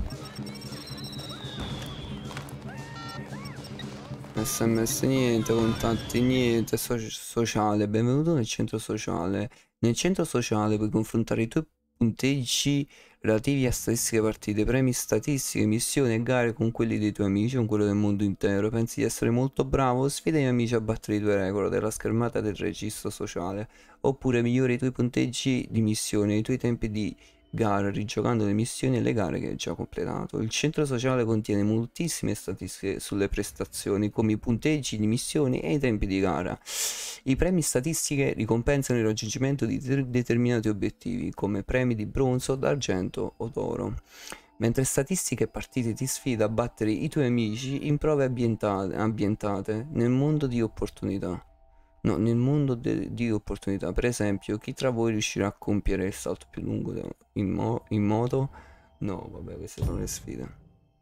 Sms niente, contatti niente, so sociale. Benvenuto nel centro sociale. Nel centro sociale puoi confrontare i tuoi punteggi relativi a statistiche partite, premi, statistiche, missioni e gare con quelli dei tuoi amici, con quello del mondo intero. Pensi di essere molto bravo? Sfida i tuoi amici a battere i tuoi record della schermata del registro sociale. Oppure migliori i tuoi punteggi di missione, i tuoi tempi di gare, rigiocando le missioni e le gare che hai già completato. Il centro sociale contiene moltissime statistiche sulle prestazioni, come i punteggi di missioni e i tempi di gara. I premi statistiche ricompensano il raggiungimento di determinati obiettivi, come premi di bronzo, d'argento o d'oro. Mentre statistiche e partite ti sfida a battere i tuoi amici in prove ambientate, ambientate nel mondo di opportunità. No, nel mondo di opportunità. Per esempio, chi tra voi riuscirà a compiere il salto più lungo in, mo in moto? No, vabbè, queste sono le sfide.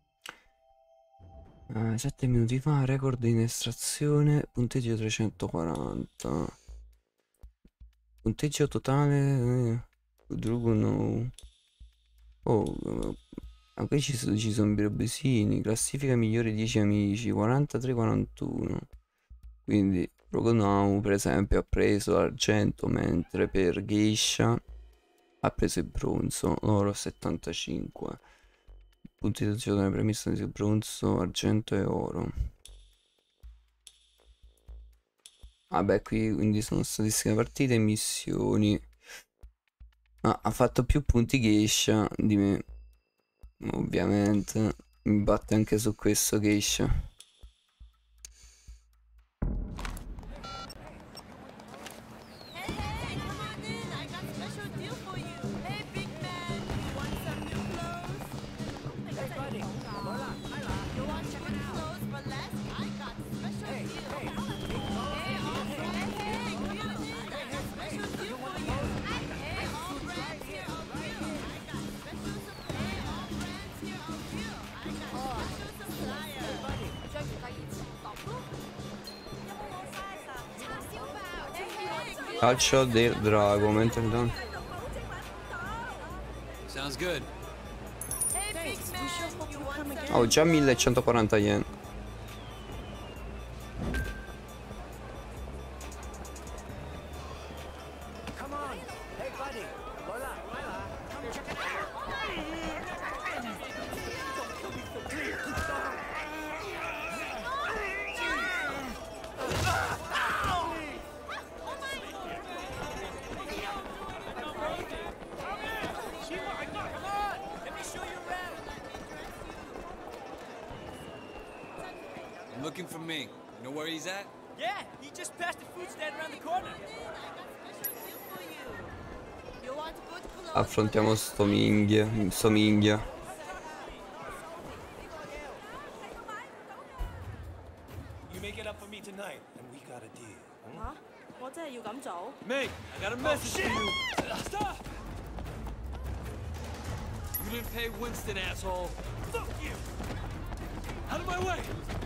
Uh, sette minuti fa, record in estrazione, punteggio trecentoquaranta. Punteggio totale... Eh, no. Oh, uh, qui ci sono, ci sono Birobesini, classifica migliore dieci amici, quarantatré quarantuno. Quindi... Rogonau per esempio ha preso l'argento, mentre per Geisha ha preso il bronzo, l'oro settantacinque. Punti di azione premessa di bronzo, argento e oro. Vabbè, qui quindi sono statistiche partite e missioni. Ah, ha fatto più punti Geisha di me, ovviamente. Mi batte anche su questo Geisha. Calcio del drago, mentre no. Ho oh, già millecentoquaranta yen. I'm looking for Ming. You know where he's at? Yeah, he just passed the food stand around the corner. Affrontiamo sto minghia, sto minghia. You make it up for me tonight, and we got a deal. 嚇！我真係要咁做？ Ming, I got a message for you. Stop! You didn't pay Winston, asshole. Fuck you! Out of my way!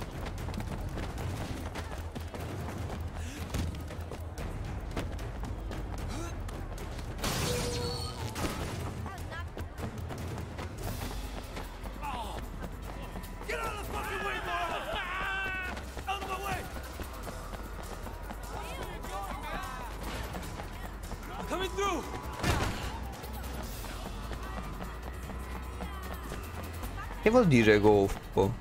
Get out of the fucking way, Marlon! Out of my way! I'm coming through! Che vuol dire goffo?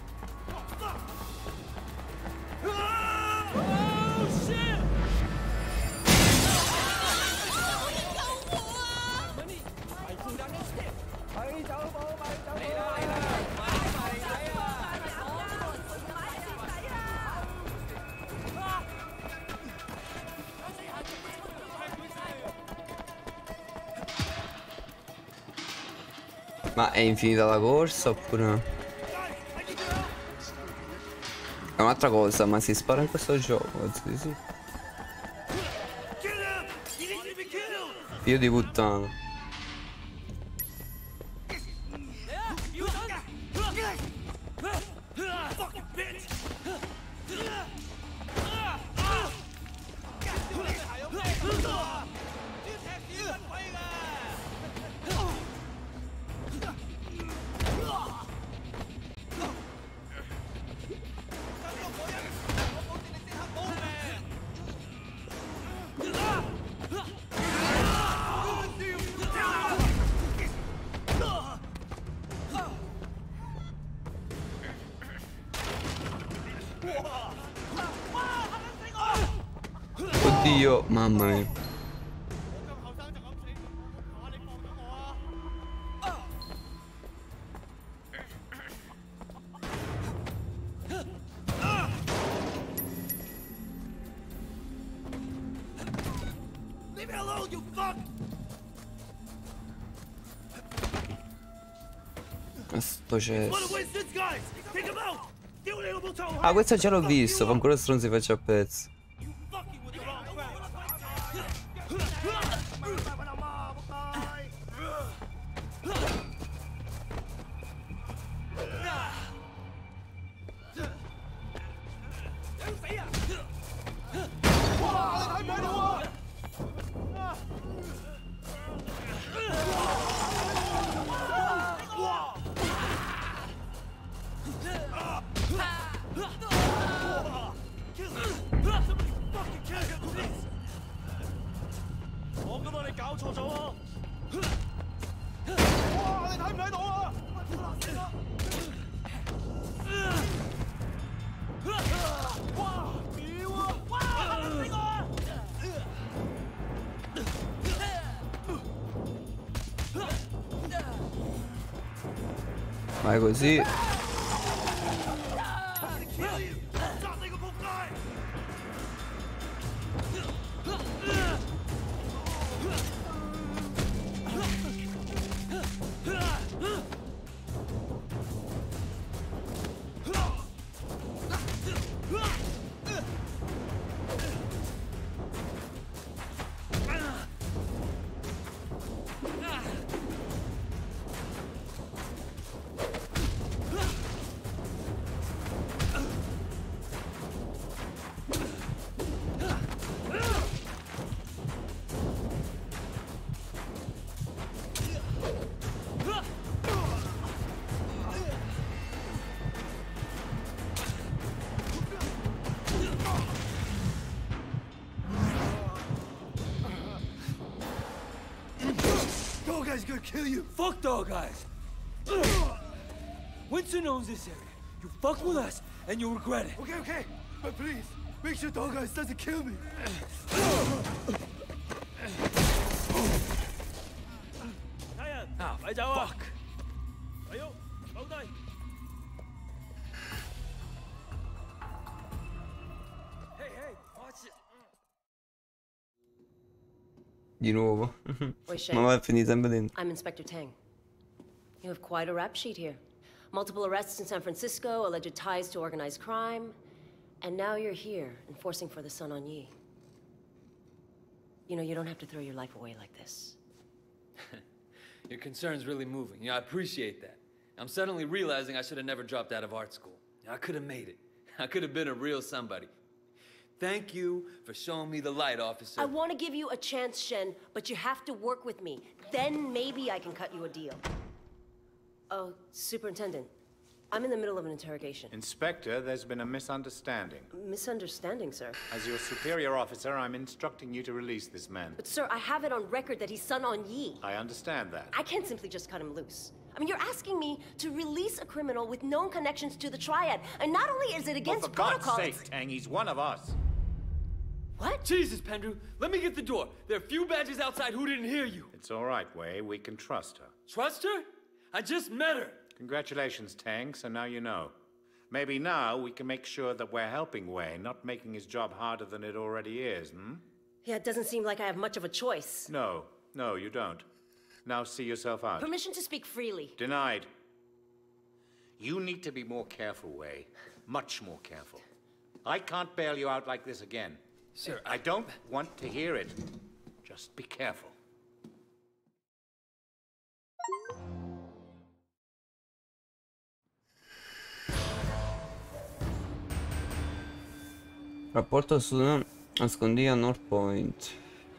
Ma è infinita la corsa oppure... È un'altra cosa, ma si spara in questo gioco? Sì, sì. Figlio di puttana. Oddio, mamma mia. Leave me alone, you fuck! Sto One cesso. of Winston's guys! Take him out! Deal with able to Ah, questo già l'ho visto, fa ancora stronzi faccia a pezzi. Vai così. Dog Eye's gonna kill you! Fuck Dog Eyes! Winston owns this area. You fuck with us, and you'll regret it. Okay, okay, but please, make sure Dog Eyes doesn't kill me. Ah, fuck! Di nuovo. Wait, Shane. Ma va a finire sempre dentro. I'm Inspector Tang. You have quite a rap sheet here. Multiple arrests in San Francisco, alleged ties to organized crime, and now you're here, enforcing for the Sun On Yee. You know, you don't have to throw your life away like this. Your concern's really moving. Yeah, I appreciate that. I'm suddenly realizing I should have never dropped out of art school. I could have made it. I could have been a real somebody. Thank you for showing me the light, officer. I want to give you a chance, Shen, but you have to work with me. Then maybe I can cut you a deal. Oh, Superintendent, I'm in the middle of an interrogation. Inspector, there's been a misunderstanding. Misunderstanding, sir. As your superior officer, I'm instructing you to release this man. But sir, I have it on record that he's Sun On Yee. I understand that. I can't simply just cut him loose. I mean, you're asking me to release a criminal with known connections to the Triad, and not only is it against well, for protocol, God's sake, Tang, he's one of us. What? Jesus, Pendrew, let me get the door. There are a few badges outside who didn't hear you. It's all right, Wei. We can trust her. Trust her? I just met her. Congratulations, Tang, so now you know. Maybe now we can make sure that we're helping Wei, not making his job harder than it already is, hmm? Yeah, it doesn't seem like I have much of a choice. No, no, you don't. Now see yourself out. Permission to speak freely. Denied. You need to be more careful, Wei. Much more careful. I can't bail you out like this again. Sir, I don't want to hear it. Just be careful. Rapporto su nascondiglio a North Point.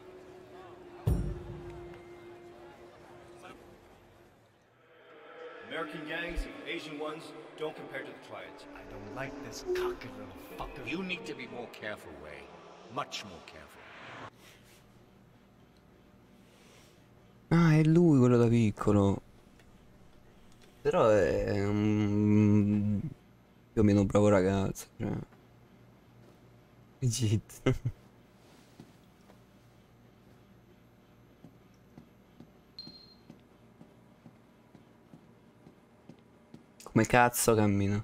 American gangs and Asian ones don't compare to the Triads. I don't like this cocky little fucker. You need to be more careful, Wei. Much more careful. Ah, è lui quello da piccolo. Però è un più o meno un bravo ragazzo, cioè. Legit. Come cazzo cammina?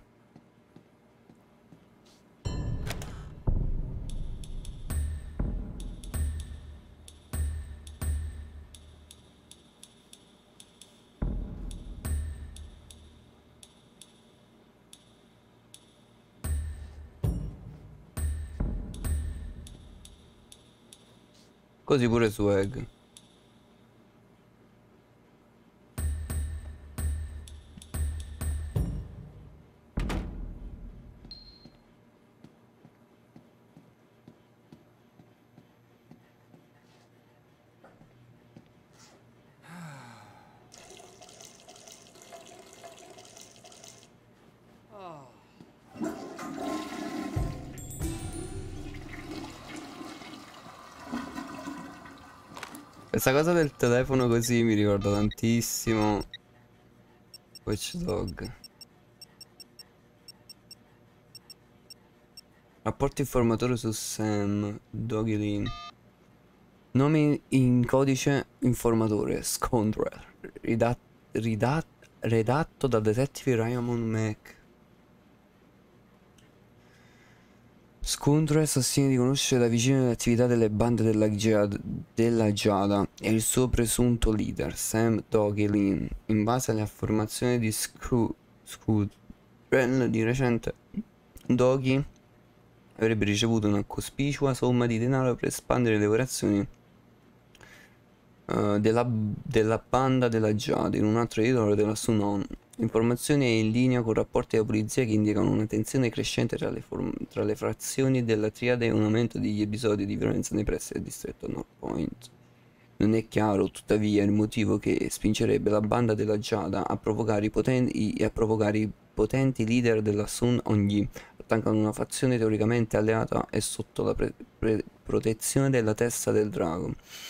Così pure swag. Questa cosa del telefono così mi ricorda tantissimo Watch Dog. Rapporto informatore su Sam Doggy Lin. Nome in codice informatore Scoundrel. Ridat ridat redatto dal detective Raymond Mack. Scoundrel sostiene di conoscere da vicino le attività delle bande della Giada, della Giada e il suo presunto leader, Sam Doggy Lin. In base alle affermazioni di Scoundrel, di recente Doggy avrebbe ricevuto una cospicua somma di denaro per espandere le operazioni uh, della, della banda della Giada in un altro territorio della Sunon. L'informazione è in linea con rapporti della polizia che indicano una tensione crescente tra le, tra le frazioni della Triade e un aumento degli episodi di violenza nei pressi del distretto North Point. Non è chiaro, tuttavia, il motivo che spingerebbe la banda della Giada a provocare i potenti, a provocare i potenti leader della Sun On Yee, attaccando una fazione teoricamente alleata e sotto la pre pre protezione della testa del drago.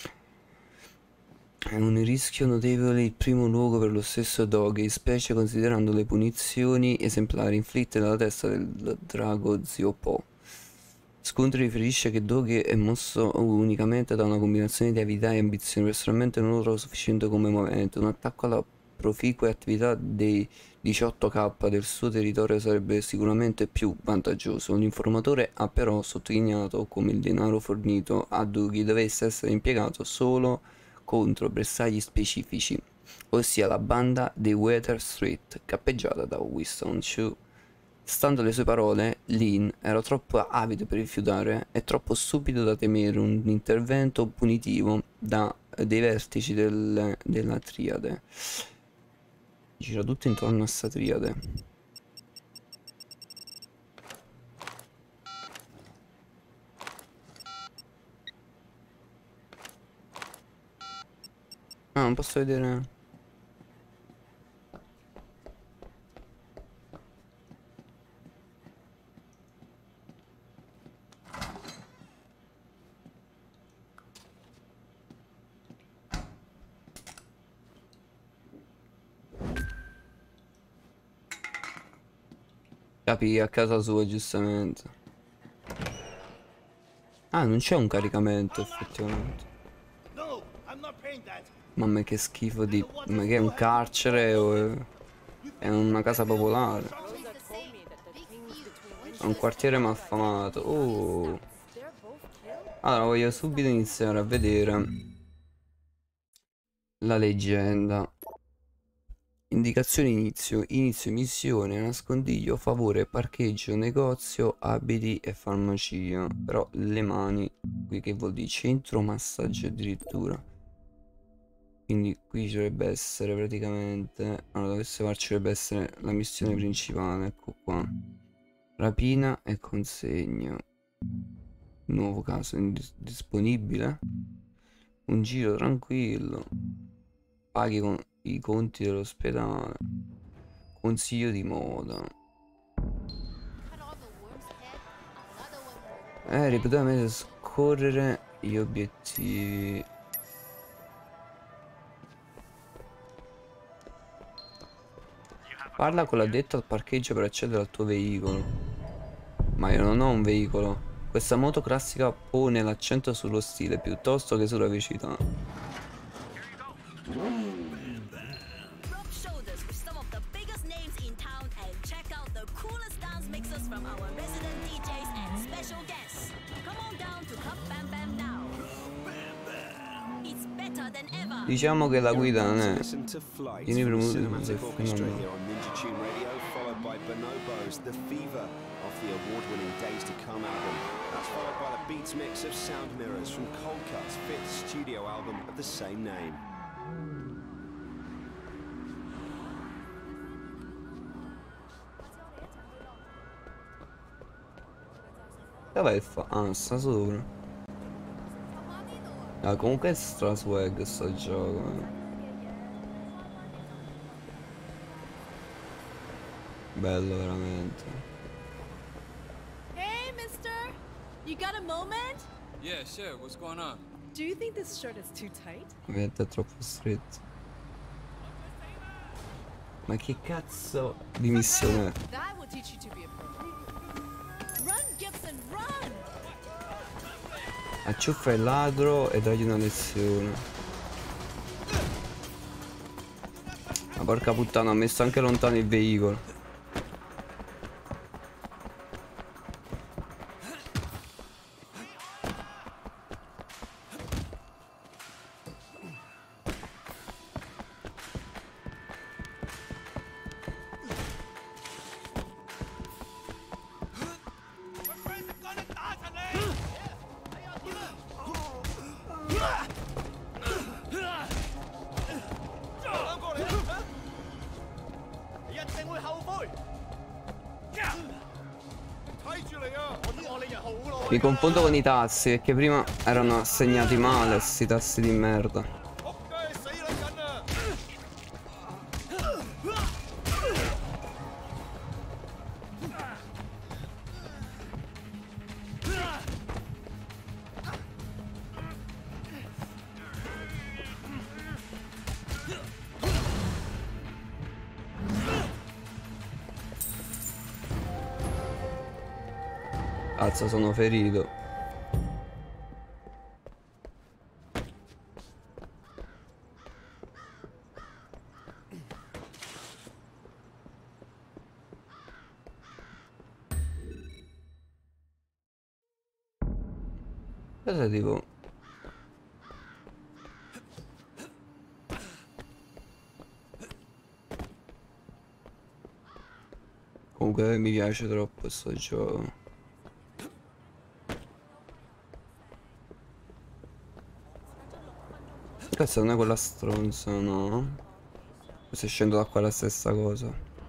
È un rischio notevole in primo luogo per lo stesso Doggy, specie considerando le punizioni esemplari inflitte dalla testa del drago Zio Po. Scoundrel riferisce che Doggy è mosso unicamente da una combinazione di avidità e ambizioni, personalmente non lo trovo sufficiente come movimento. Un attacco alla proficue attività dei diciotto K del suo territorio sarebbe sicuramente più vantaggioso. L'informatore ha però sottolineato come il denaro fornito a Doogie dovesse essere impiegato solo contro bersagli specifici, ossia la banda dei Water Street, cappeggiata da Winston Chu. Stando alle sue parole, Lin era troppo avido per rifiutare e troppo stupido da temere un intervento punitivo da dei vertici del, della triade. Gira tutto intorno a sta triade. Ah, non posso vedere. Capi, a casa sua, giustamente. Ah, non c'è un caricamento, effettivamente. Mamma che schifo di... Ma che è un carcere o è... è una casa popolare? È un quartiere malfamato. Oh. Allora, voglio subito iniziare a vedere la leggenda. Indicazione inizio, inizio missione, nascondiglio, favore, parcheggio, negozio, abiti e farmacia. Però le mani, qui che vuol dire centro massaggio addirittura. Quindi qui ci dovrebbe essere praticamente, allora dovesse farci dovrebbe essere la missione principale, ecco qua. Rapina e consegna. Nuovo caso disponibile. Un giro tranquillo. Paghi con i conti dell'ospedale. Consiglio di moda. Eh, ripetutamente scorrere gli obiettivi. Parla con l'addetto al parcheggio per accedere al tuo veicolo. Ma io non ho un veicolo. Questa moto classica pone l'accento sullo stile piuttosto che sulla velocità. Diciamo che la guida non è. Tieni premuto il dove fa? Ah, sta sopra. Ah, comunque è stra swag sto gioco. Eh. Bello veramente. Hey, mister! You got a moment? Yeah, sure. What's going on? Do you think this shirt is too tight? Ovviamente è troppo stretto. Ma che cazzo di missione è? That will teach you to be a pro. Run, Gibson, run! Acciuffa il ladro e dagli una lezione. Ma porca puttana, ha messo anche lontano il veicolo. Mi confondo con i tassi, perché prima erano assegnati male, sti tassi di merda. Cazzo, sono ferito. Cosa tipo? Comunque mi piace troppo sto gioco. Questa non è quella stronza, no? Se scendo da qua è la stessa cosa.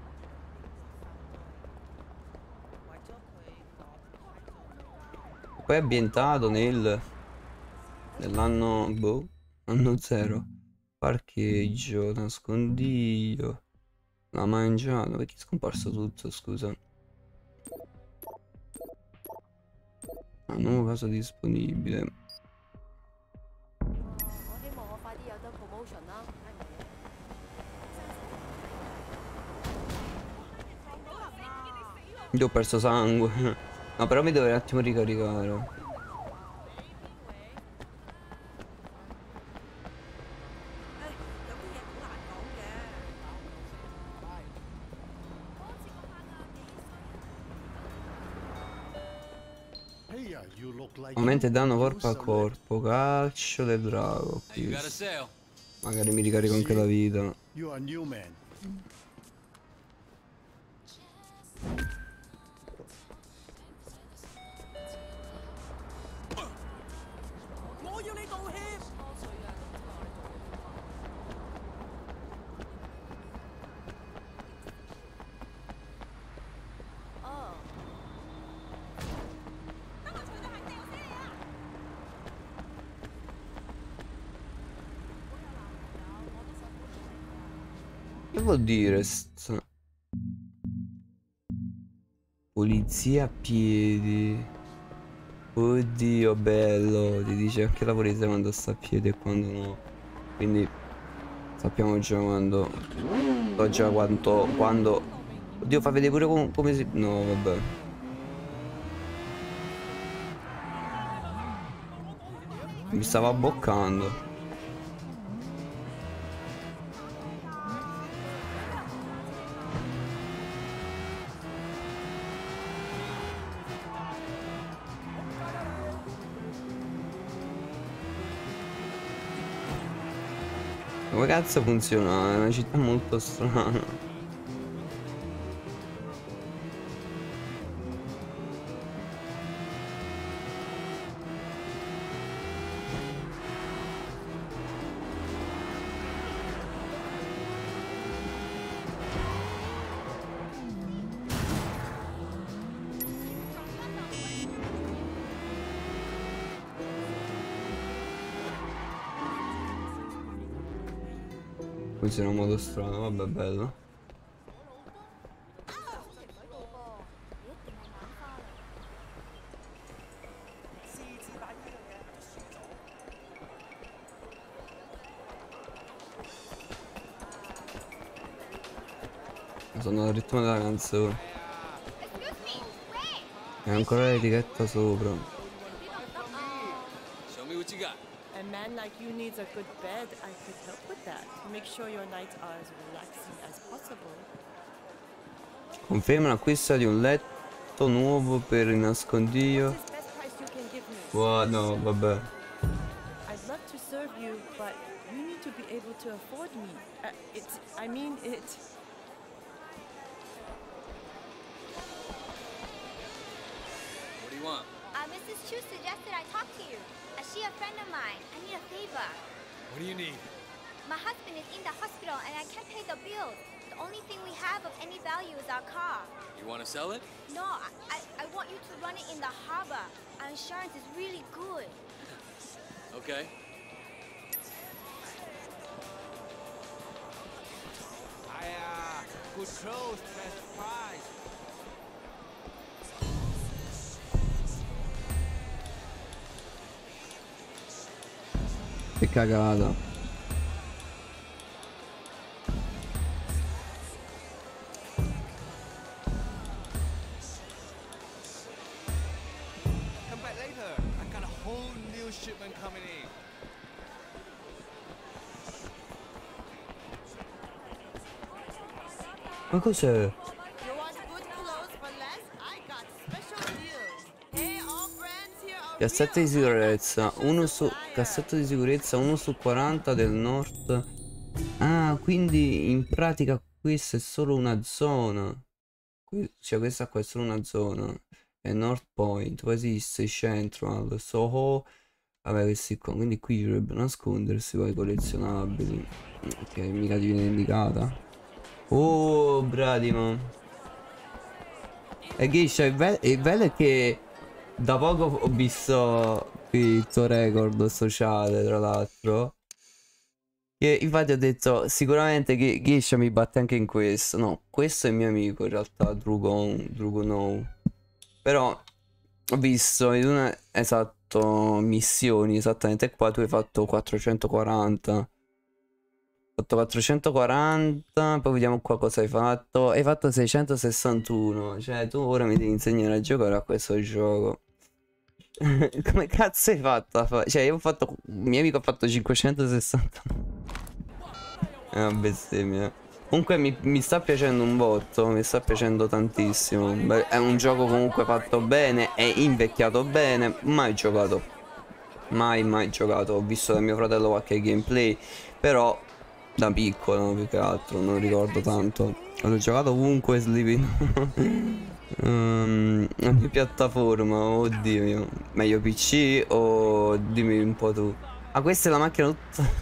Poi è ambientato nel nell'anno boh, anno zero. Parcheggio, nascondiglio. La mangiata, perché è scomparso tutto, scusa. Ah, nuovo caso disponibile. Io ho perso sangue. No, però mi dovrei un attimo ricaricare. Aumenta il danno corpo a corpo. Calcio del drago. Magari mi ricarico anche la vita. You are new man. Che vuol dire sta... Polizia a piedi. Oddio bello. Ti dice anche la polizia quando sta a piedi e quando no. Quindi sappiamo già quando. So già quanto. Quando. Oddio, fa vedere pure com come si. No vabbè. Mi stava abboccando. Come cazzo funziona? È una città molto strana. Funziona in modo strano, vabbè, bello. Sono al ritmo della canzone. E ancora l'etichetta sopra. Show me what you got. A man like you needs a good bed. I could help with that. Make sure your nights are as relaxing as possible. Conferma l'acquisto di un letto nuovo per il nascondiglio. Wow, no, vabbè. I'd love to serve you, but you need to be able to afford me. Uh, it's, I mean it. What do you want? Uh, Missus Chu suggested I talk to you. Uh, she a friend of mine. I need a favor. What do you need? My husband is in the hospital and I can't pay the bills. The only thing we have of any value is our car. You want to sell it? No, I, I, I want you to run it in the harbor. Our insurance is really good. Okay. Hiya! Good clothes, best price. Che cagata. Come back later. I got a whole new shipment coming in. Ma cos'è? You want good clothes for less? I got special deals. Hey, all brands here are Cassetto di sicurezza, uno su... Cassetto di sicurezza uno su quaranta del Nord. Ah, quindi in pratica questa è solo una zona. Qui, cioè questa qua è solo una zona. È North Point, poi esiste Central, Soho. Vabbè, questi qua, quindi qui dovrebbe nascondersi poi collezionabili. Che mica ti viene indicata. Oh, Bradimo. E Geisha, il, be il bello è che da poco ho visto qui il tuo record sociale, tra l'altro. Che infatti ho detto, sicuramente che Geisha mi batte anche in questo. No, questo è il mio amico in realtà, Drugon, Drugonou. Però ho visto in una, esatto, missioni, esattamente qua tu hai fatto quattrocentoquaranta. Hai fatto quattrocentoquaranta, poi vediamo qua cosa hai fatto. Hai fatto seicentosessantuno, cioè tu ora mi devi insegnare a giocare a questo gioco. Come cazzo hai fatto? Cioè io ho fatto, il mio amico ha fatto cinquecentosessanta. È una bestemmia. Comunque mi, mi sta piacendo un botto, mi sta piacendo tantissimo. Beh, è un gioco comunque fatto bene, è invecchiato bene, mai giocato. Mai mai giocato, ho visto da mio fratello qualche gameplay, però da piccolo più che altro, non ricordo tanto. L'ho giocato ovunque, Sleeping. um, ogni piattaforma, oddio mio. Meglio P C o dimmi un po' tu. Ah, questa è la macchina tutta...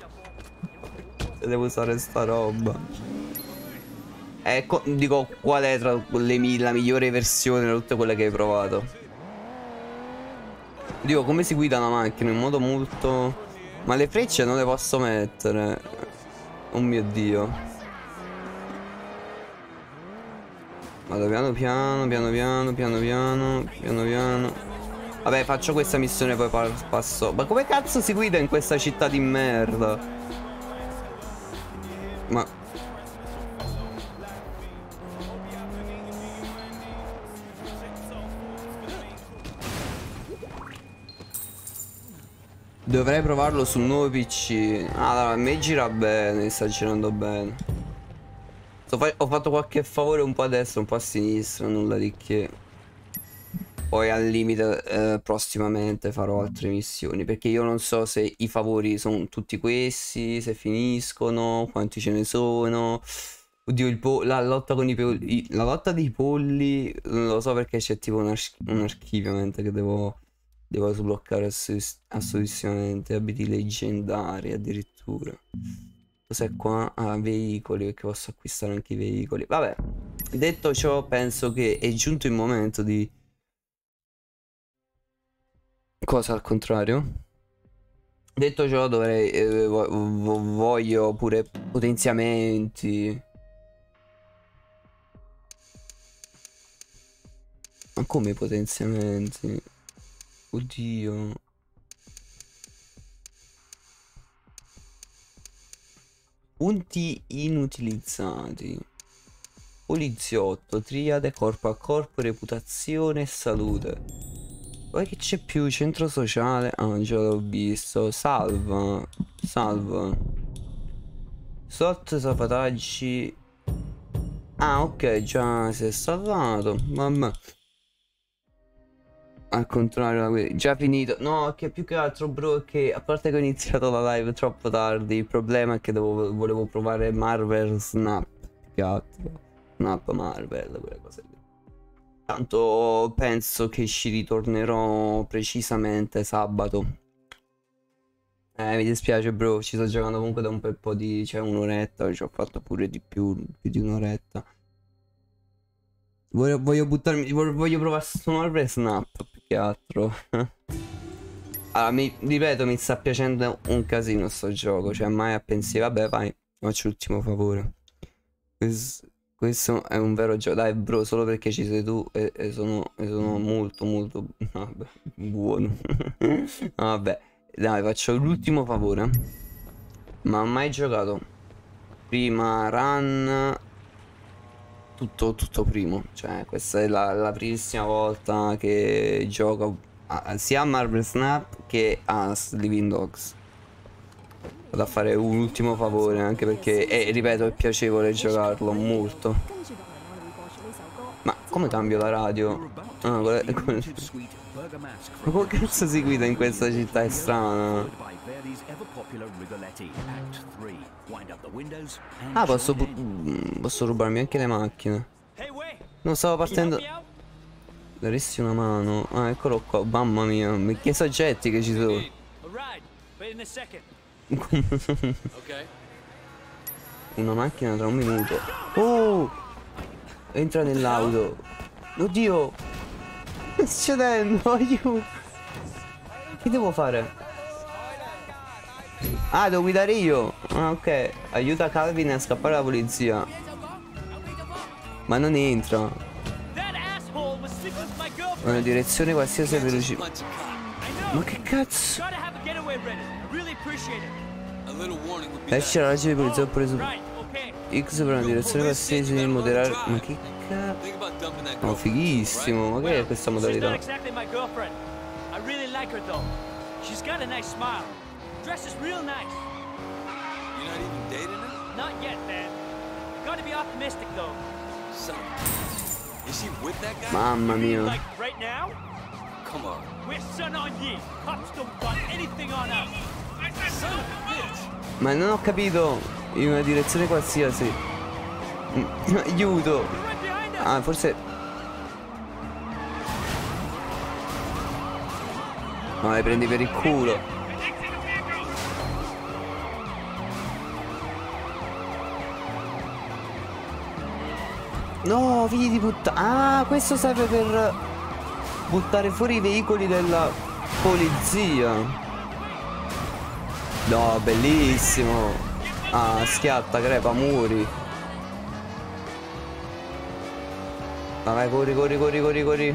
Devo usare sta roba. Ecco, dico qual è tra le mi la migliore versione di tutte quelle che hai provato. Dico come si guida la macchina in modo molto... Ma le frecce non le posso mettere. Oh mio dio. Vado piano piano, piano piano, piano piano, piano piano. Vabbè, faccio questa missione poi passo. Ma come cazzo si guida in questa città di merda? Ma dovrei provarlo sul nuovo P C. Allora, a me gira bene, sta girando bene. So, fa ho fatto qualche favore un po' a destra, un po' a sinistra, nulla di che. Poi al limite eh, prossimamente farò altre missioni, perché io non so se i favori sono tutti questi, se finiscono, quanti ce ne sono. Oddio, il po la lotta con i polli, la lotta dei polli non lo so, perché c'è tipo un, ar un archivio che devo, devo sbloccare assolutissimamente. Abiti leggendari addirittura. Cos'è qua? Ah, veicoli, perché posso acquistare anche i veicoli. Vabbè, detto ciò, penso che è giunto il momento di... Cosa al contrario? Detto ciò, dovrei eh, vo vo voglio pure potenziamenti. Ma come potenziamenti? Oddio. Punti inutilizzati. Poliziotto, triade, corpo a corpo, reputazione e salute. Poi che c'è più? Centro sociale. Ah, già l'ho visto. Salva. Salva. Sotto salvataggi. Ah, ok, già si è salvato. Vabbè. Al contrario, già finito. No, che più che altro, bro, è che a parte che ho iniziato la live troppo tardi, il problema è che devo, volevo provare Marvel Snap. Più che altro. Snap Marvel, quelle cose lì. Tanto penso che ci ritornerò precisamente sabato. Eh, mi dispiace, bro, ci sto giocando comunque da un bel po' di... cioè un'oretta, ci ho fatto pure di più, più di un'oretta. Voglio, voglio buttarmi, voglio, voglio provare su Marvel Snap, più che altro. Allora, mi, ripeto, mi sta piacendo un casino sto gioco, cioè mai a pensare, vabbè, vai, faccio l'ultimo favore. Questo... Questo è un vero gioco, dai bro, solo perché ci sei tu e, e, sono, e sono molto molto vabbè, buono. Vabbè, dai, faccio l'ultimo favore. Ma ho mai giocato prima run, tutto, tutto primo. Cioè questa è la, la primissima volta che gioco a, sia a Marvel Snap che a Sleeping Dogs. Vado a fare un ultimo favore, anche perché, eh, ripeto, è piacevole giocarlo molto. Ma come cambio la radio? Ah, quella- quella- Ma come cazzo si guida in questa città? È strana. Ah, posso, pu- mm, posso rubarmi anche le macchine. Non stavo partendo. Daresti una mano. Ah, eccolo qua. Mamma mia, che soggetti che ci sono. Una macchina tra un minuto. Oh! Entra nell'auto. Oddio! Che sta succedendo? Aiuto! Che devo fare? Ah, devo guidare io. Ah, ok. Aiuta Calvin a scappare dalla polizia. Ma non entra. Una direzione qualsiasi velocità. Ma che cazzo? Esce la legge di polizia oppure su X per una direzione qualsiasi di moderare. Ma che cazzo? Oh, fighissimo. Ma che è questa modalità? Dresses real nice. You're not even dating her? Not yet, man. Gotta be optimistic, though. So, is she with that guy? Mamma mia. Like, right now? Come on. We're son on ye. Cops don't got anything on us. Son of a bitch. Ma non ho capito. In una direzione qualsiasi. Mm, Aiuto. Ah, forse. No, le prendi per il culo. No, figli di puttana. Ah, questo serve per buttare fuori i veicoli della polizia. No, bellissimo. Ah, schiatta, crepa, muri. Vai, corri, corri, corri, corri, corri.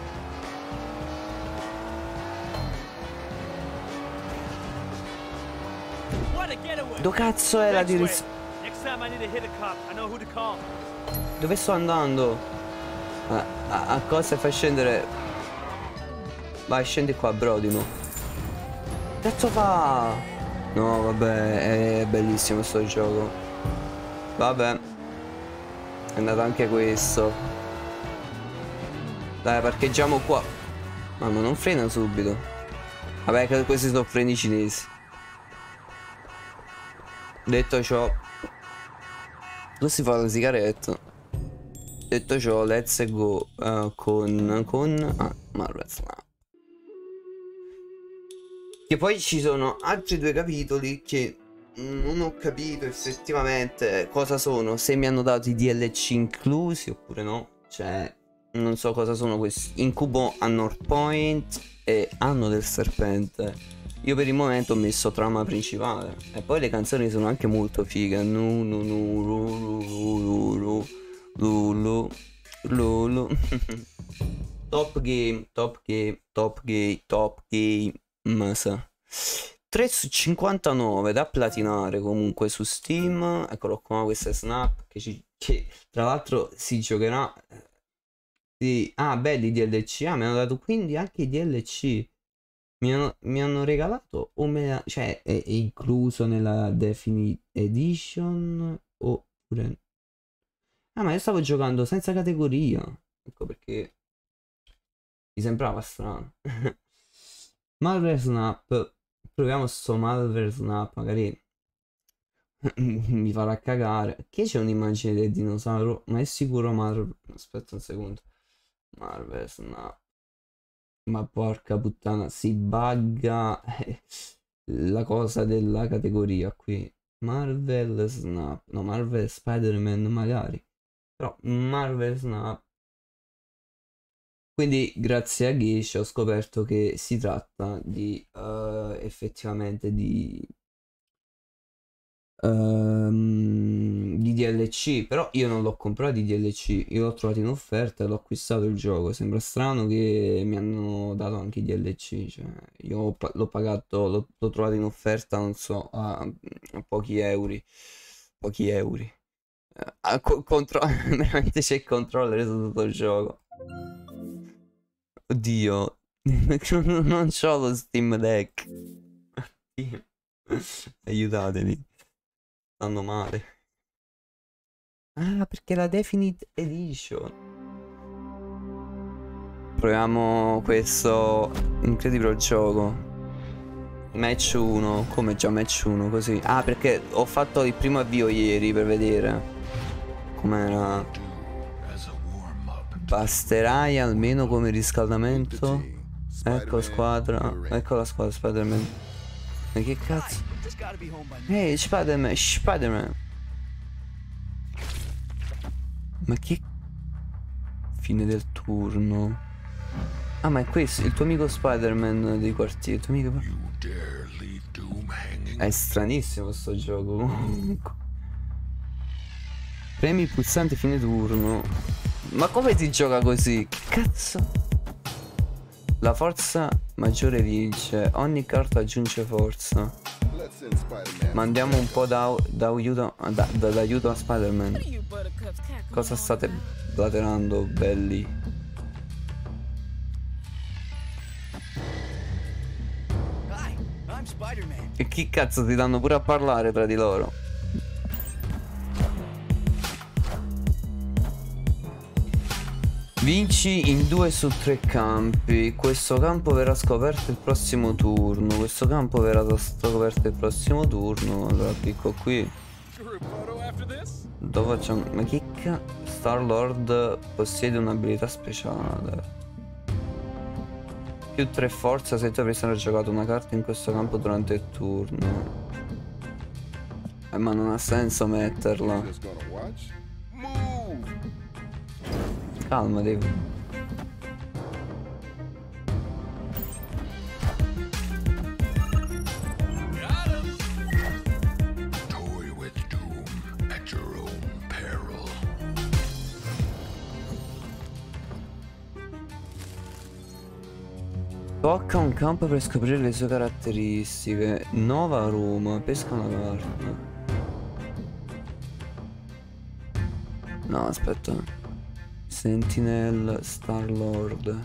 Dove cazzo è la direzione? Next time I need to hit a cop, I know who to call. Dove sto andando? A, a, a cosa fai scendere? Vai, scendi qua, Brodino. Che cazzo fa? No, vabbè, è bellissimo sto gioco. Vabbè. È andato anche questo. Dai, parcheggiamo qua. Mamma, non frena subito. Vabbè, che questi sono freni cinesi. Detto ciò, dove si fa la sigaretta? Detto ciò, let's go uh, con, con ah, Marvel Snap. Che poi ci sono altri due capitoli che non ho capito effettivamente cosa sono, se mi hanno dato i D L C inclusi oppure no. Cioè, non so cosa sono questi. Incubo a North Point e Anno del Serpente. Io per il momento ho messo trama principale. E poi le canzoni sono anche molto fighe. Nu nu nu lu lu lu lu lu lu lu. Top game, top game, top game, top game. tre su cinquantanove da platinare comunque su Steam. Eccolo qua, questo è Snap che, ci, che tra l'altro si giocherà di... Ah, belli i D L C. Ah, mi hanno dato quindi anche i D L C. Mi hanno, mi hanno regalato o me la, cioè è, è incluso nella Definite Edition oppure... Ah, ma io stavo giocando senza categoria. Ecco perché mi sembrava strano. Malware Snap. Proviamo sto Malware Snap. Magari mi farà cagare. Che c'è un'immagine del dinosauro? Ma è sicuro Malware... Aspetta un secondo. Malware Snap. Ma porca puttana, si bugga la cosa della categoria qui. Marvel Snap. No, Marvel Spider-Man magari. Però Marvel Snap. Quindi grazie a Gish ho scoperto che si tratta di uh, effettivamente di um, di D L C. Però io non l'ho comprato i D L C, io l'ho trovato in offerta e l'ho acquistato il gioco. Sembra strano che mi hanno dato anche i D L C, cioè, io l'ho pagato, l'ho trovato in offerta, non so, a, a pochi euro. Pochi euro. A co contro veramente c'è il controller su tutto il gioco. Oddio, non c'ho lo Steam Deck. Aiutatemi, stanno male. Ah, perché la Definite Edition. Proviamo questo incredibile gioco. Match uno. Come già match uno così? Ah, perché ho fatto il primo avvio ieri per vedere com'era. Basterai almeno come riscaldamento. Ecco squadra. Ecco la squadra Spider-Man. Ma che cazzo? Ehi, hey, Spider-Man, Spider-Man. Ma che fine del turno? Ah, ma è questo, il tuo amico Spider-Man dei quartieri, il tuo amico... È stranissimo sto gioco comunque. Premi il pulsante fine turno. Ma come si gioca così? Che cazzo? La forza maggiore vince. Ogni carta aggiunge forza. Mandiamo un po' da, da aiuto, da, da, d'aiuto a Spider-Man. Cosa state blaterando, belli? E chi cazzo ti danno pure a parlare tra di loro? Vinci in due su tre campi. Questo campo verrà scoperto il prossimo turno. Questo campo verrà scoperto il prossimo turno. Allora clicco qui. Dove facciamo? Ma che cazzo? Star-Lord possiede un'abilità speciale. Più tre forza se tu avresti giocato una carta in questo campo durante il turno. Eh, ma non ha senso metterla. Calma, Dave. Tocca un campo per scoprire le sue caratteristiche. Nova Roma, pesca una carta. No, aspetta. Sentinel, Star-Lord.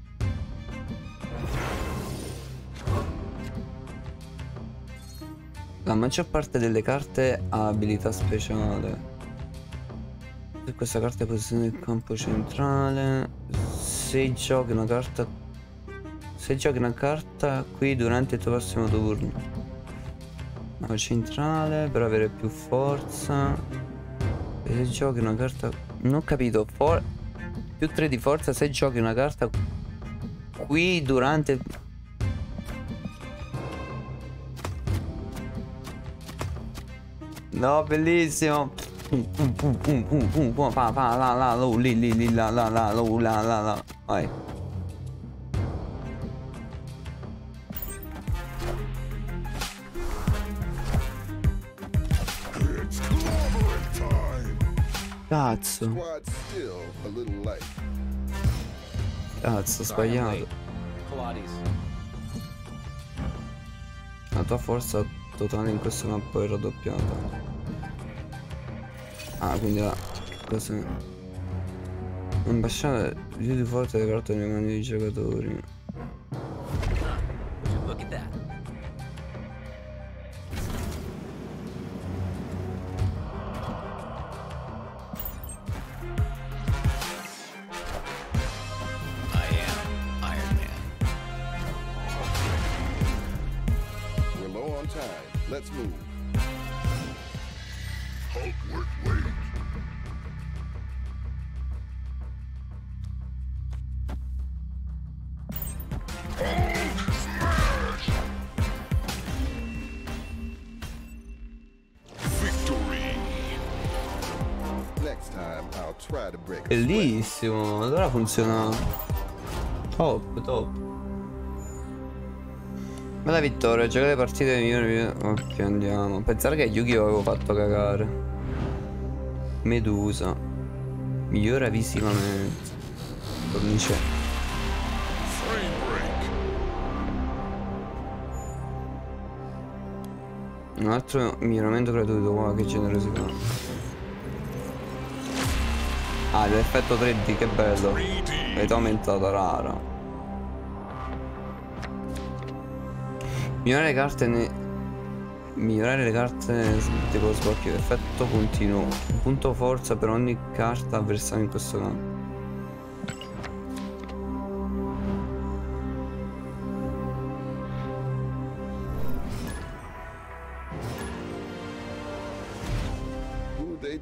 La maggior parte delle carte ha abilità speciale. Se questa carta è posizione nel campo centrale. Se giochi una carta Se giochi una carta qui durante il tuo prossimo turno. Campo centrale per avere più forza. E se giochi una carta... Non ho capito. For... Più tre di forza se giochi una carta qui durante... No, bellissimo. Pum pum pum pum pum pum pa pa la la lo li li li la la la lo la la la. Vai. Cazzo. Cazzo, ho sbagliato. La tua forza totale in questo campo è raddoppiata. Ah, quindi la... cosa... Ambasciata più di forza le carte nelle mani dei giocatori. Let's move. Hulk work late. Hulk smash. Victory. Next time I'll try to break. Bellissimo, allora funziona. Top, top. Bella vittoria, giocare partite migliori. Ok, andiamo. Pensare che Yu-Gi-Oh! Avevo fatto cagare. Medusa. Migliora visivamente. Cornice. Un altro miglioramento gratuito. Wow, che generosità. Ah, l'effetto tre D, che bello. L'età aumentata rara. Migliorare le carte ne... Migliorare le carte tipo sblocchi effetto continuo. Un punto forza per ogni carta avversaria in questo campo.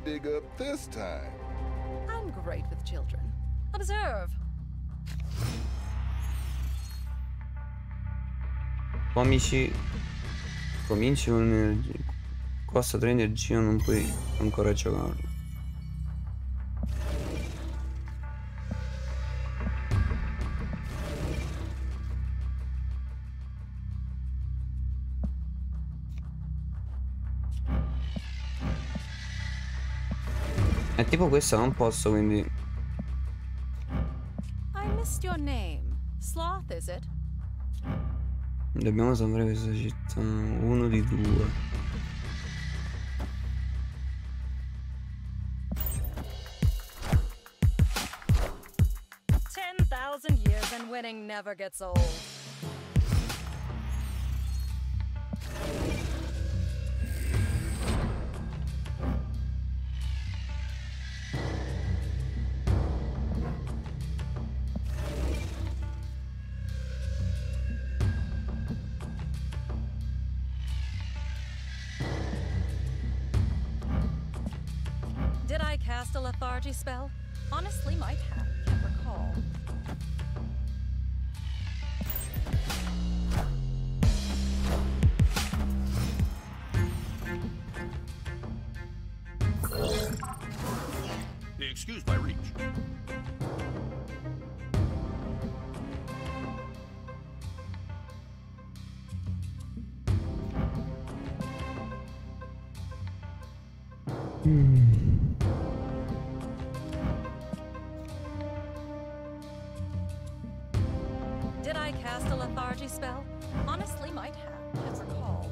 dig up this time? I'm great with children. Observe. Comici. Cominci con energia. Costa tre energia, non puoi ancora giocarlo. È tipo questo non posso, quindi. I missed your name. Sloth, is it? Dobbiamo salvare questa città. Uno di due. Ten thousand years and winning never gets old. Did I cast a lethargy spell? Honestly, might have. Can't recall. Excuse my reach. Did I cast a lethargy spell? Honestly, might have. Can't recall.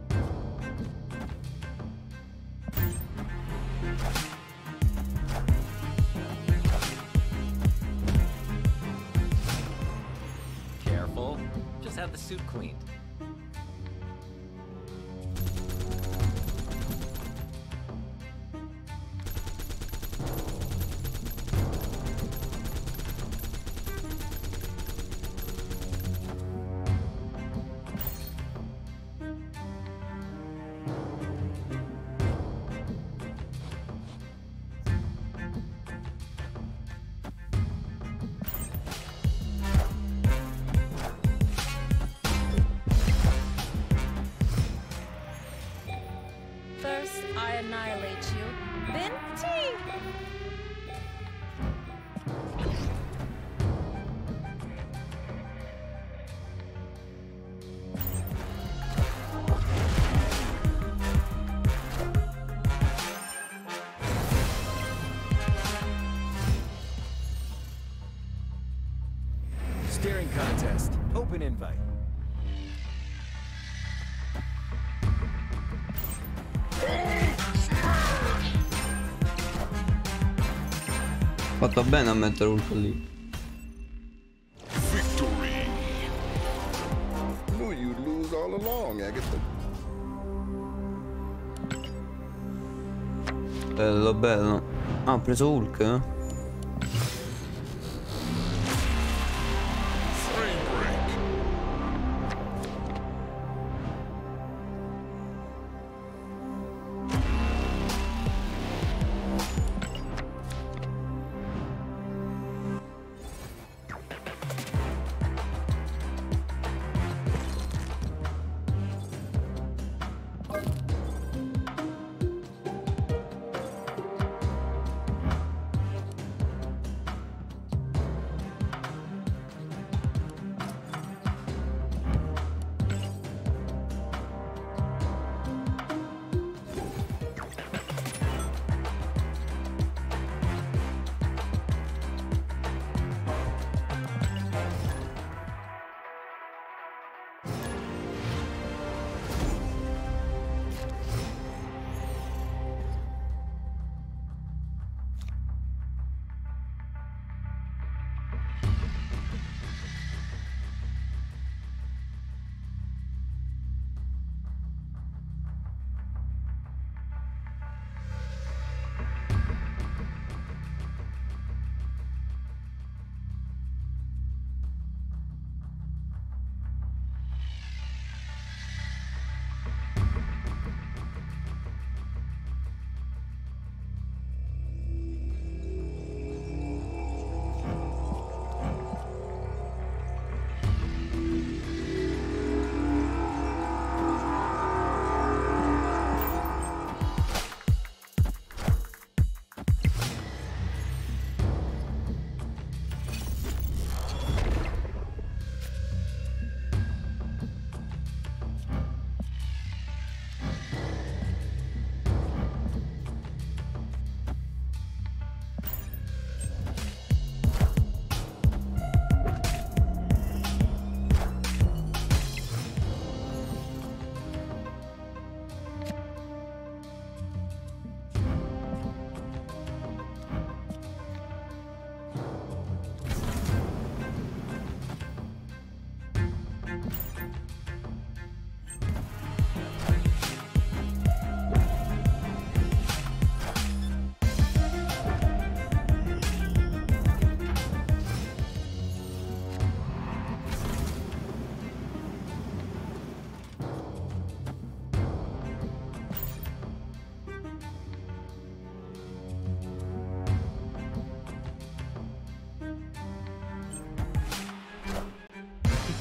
Careful. Just have the suit cleaned. First, I annihilate you, then tea. Staring contest. Open invite. Fatto bene a mettere Hulk lì. Victory! Knew you'd lose all along, Agatha. Bello, bello. Ah, ho preso Hulk, eh?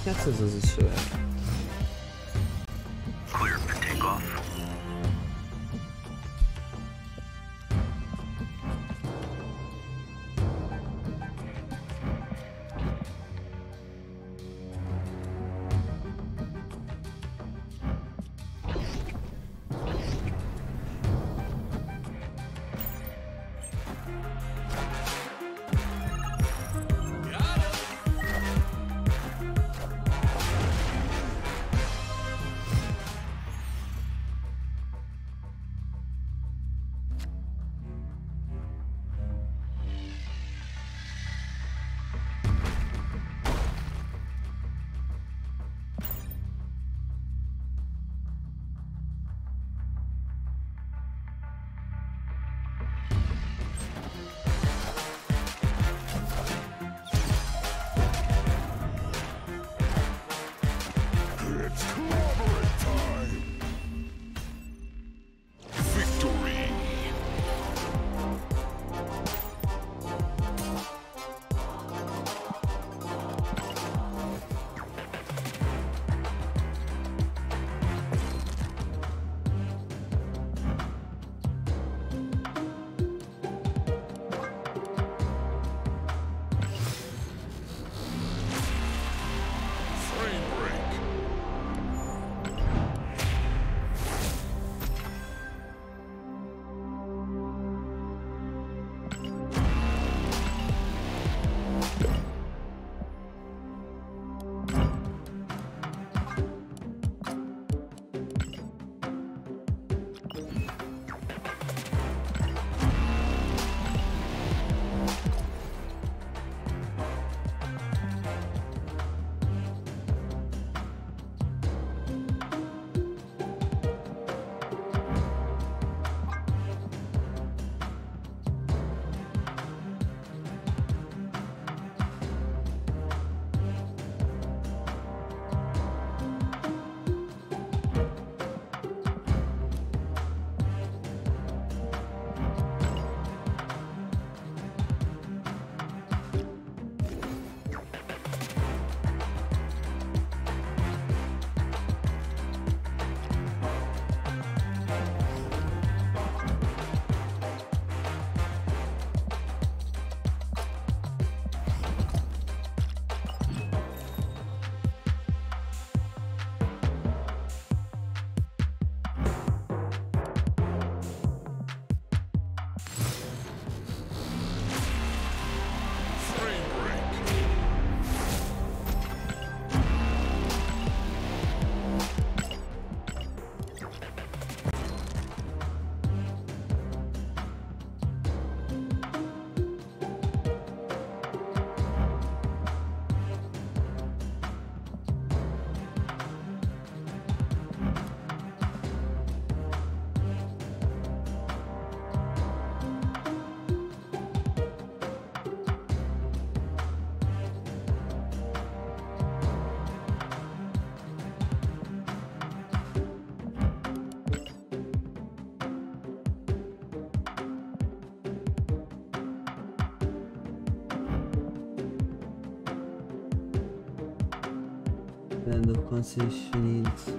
cazzo sta succedendo? Clear for takeoff. End of concession needs.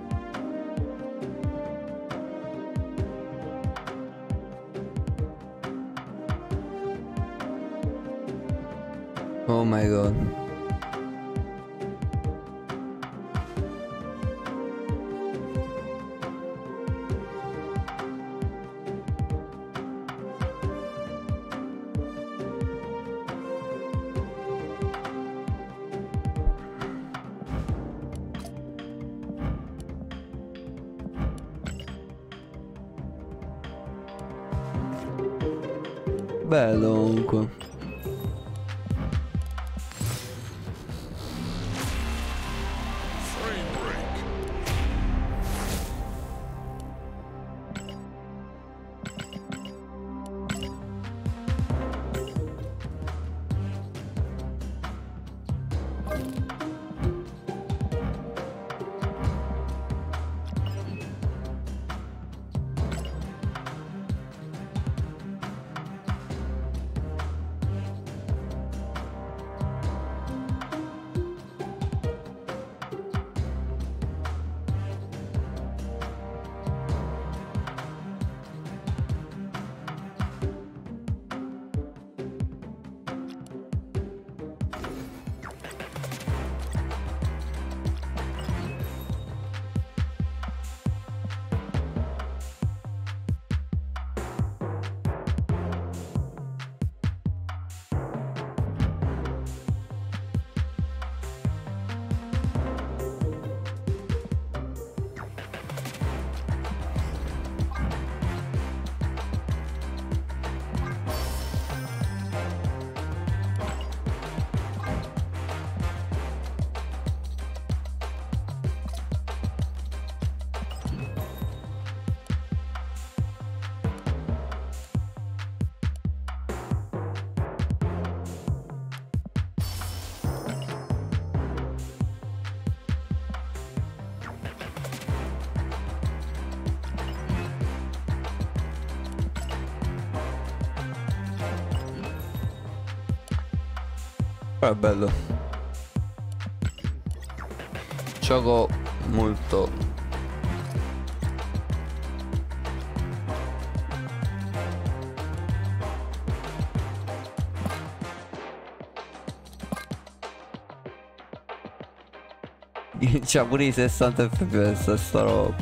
Oh my god. Bello comunque. Però è bello. Gioco molto. C'ha pure i sessanta F P S sta roba.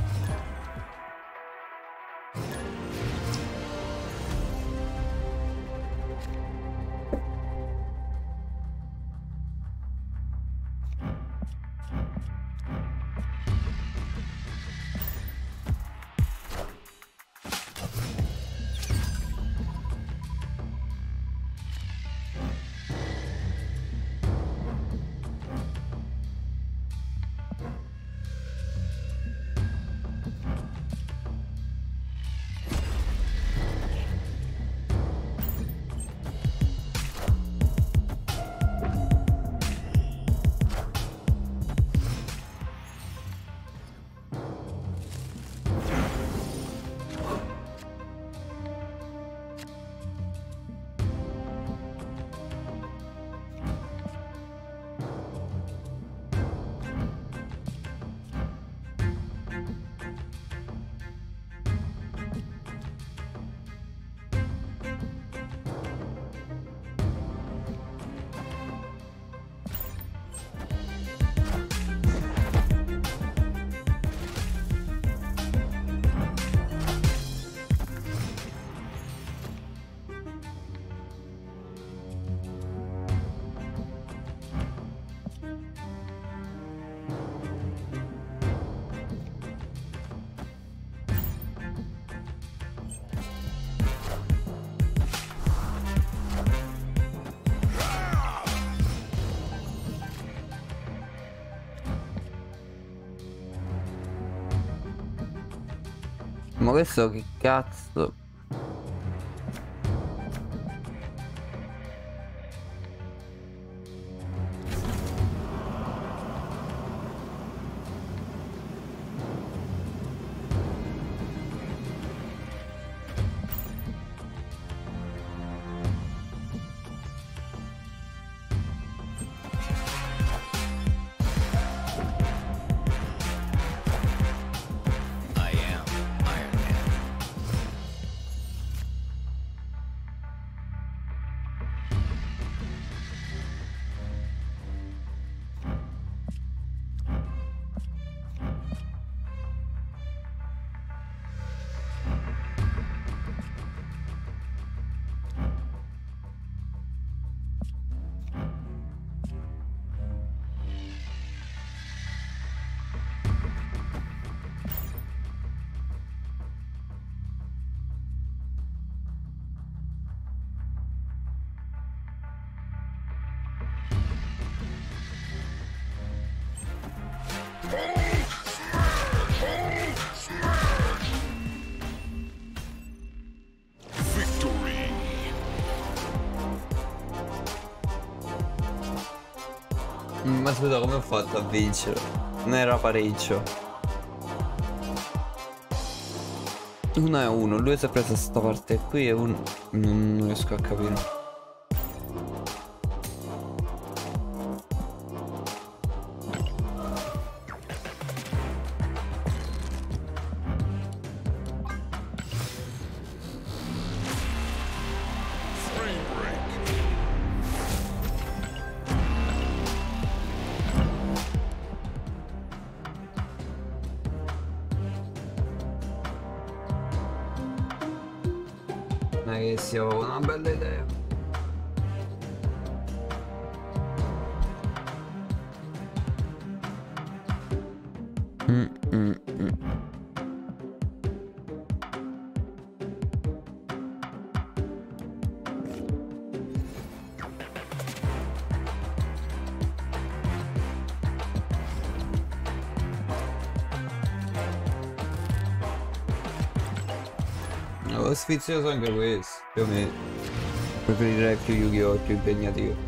Ma questo che cazzo? Ma scusa, come ho fatto a vincere? Non era pareggio. Uno è uno, lui si è preso sta parte qui e uno. Non, non riesco a capire. Non è che sia una bella idea. Mm, mm, mm. Lo sfizioso anche questo, più o meno. Preferirei più Yu-Gi-Oh! Più impegnativo.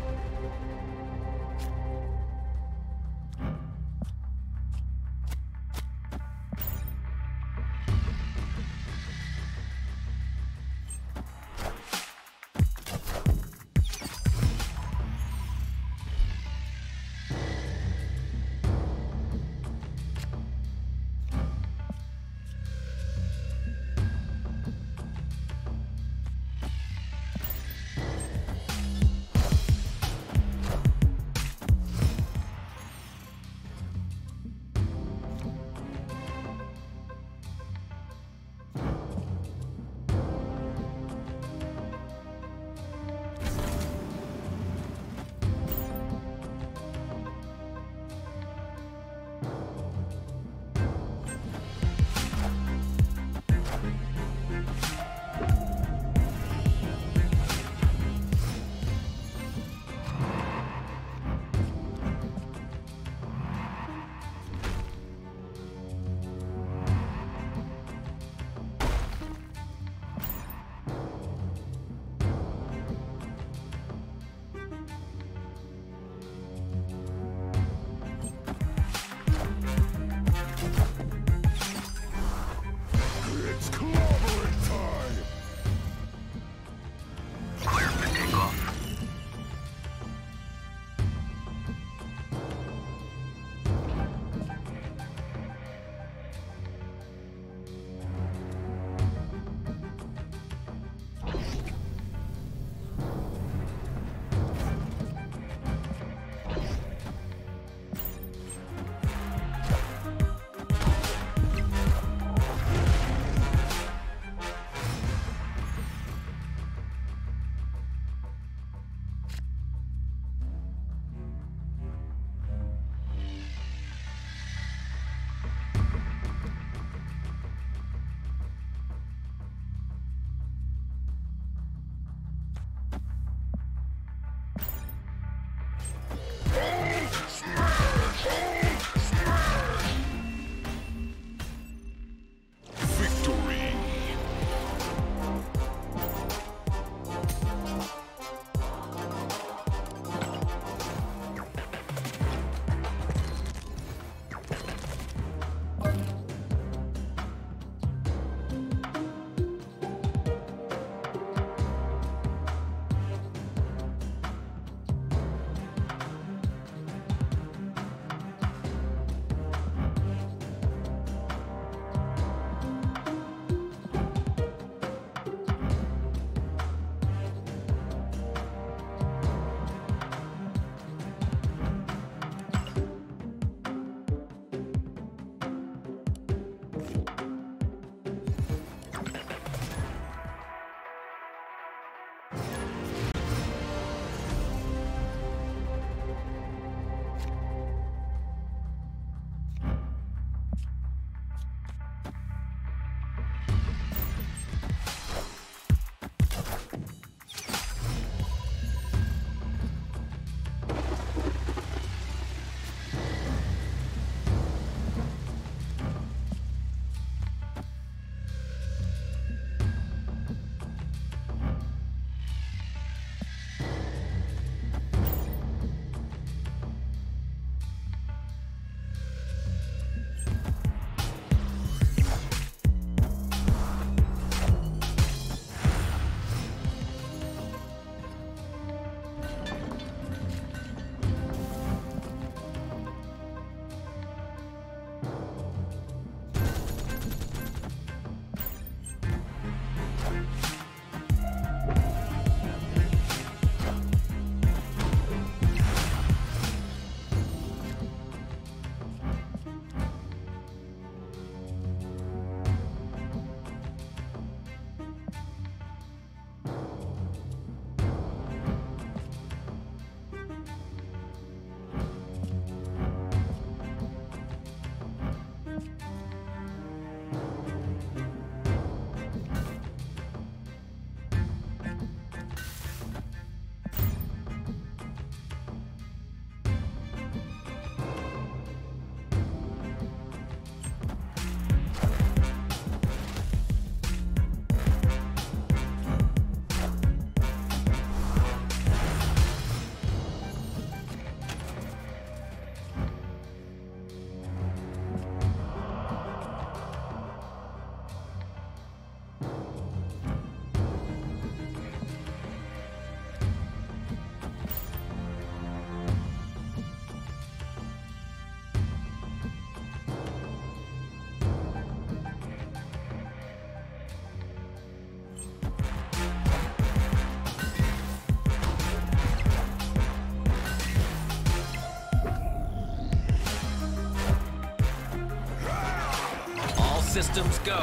systems go.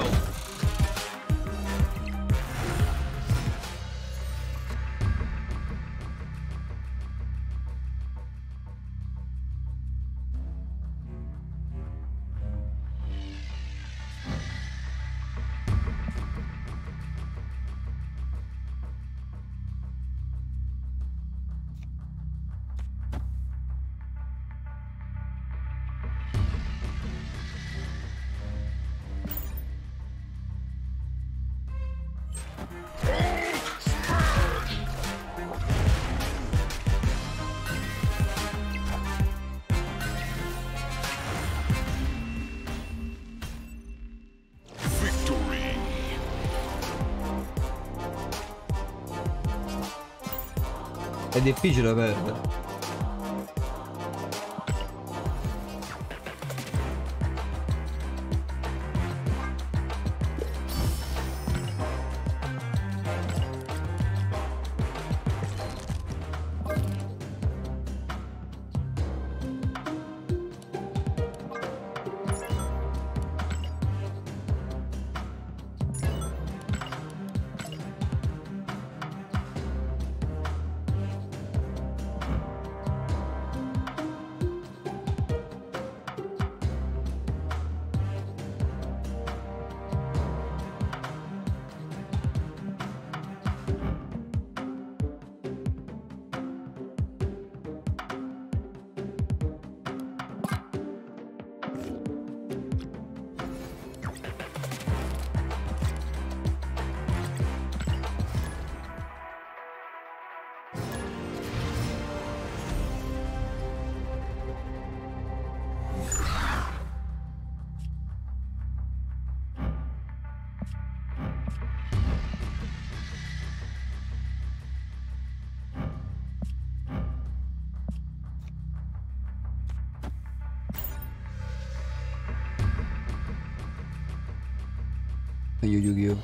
È difficile perdere. Io Yu-Gi-Oh!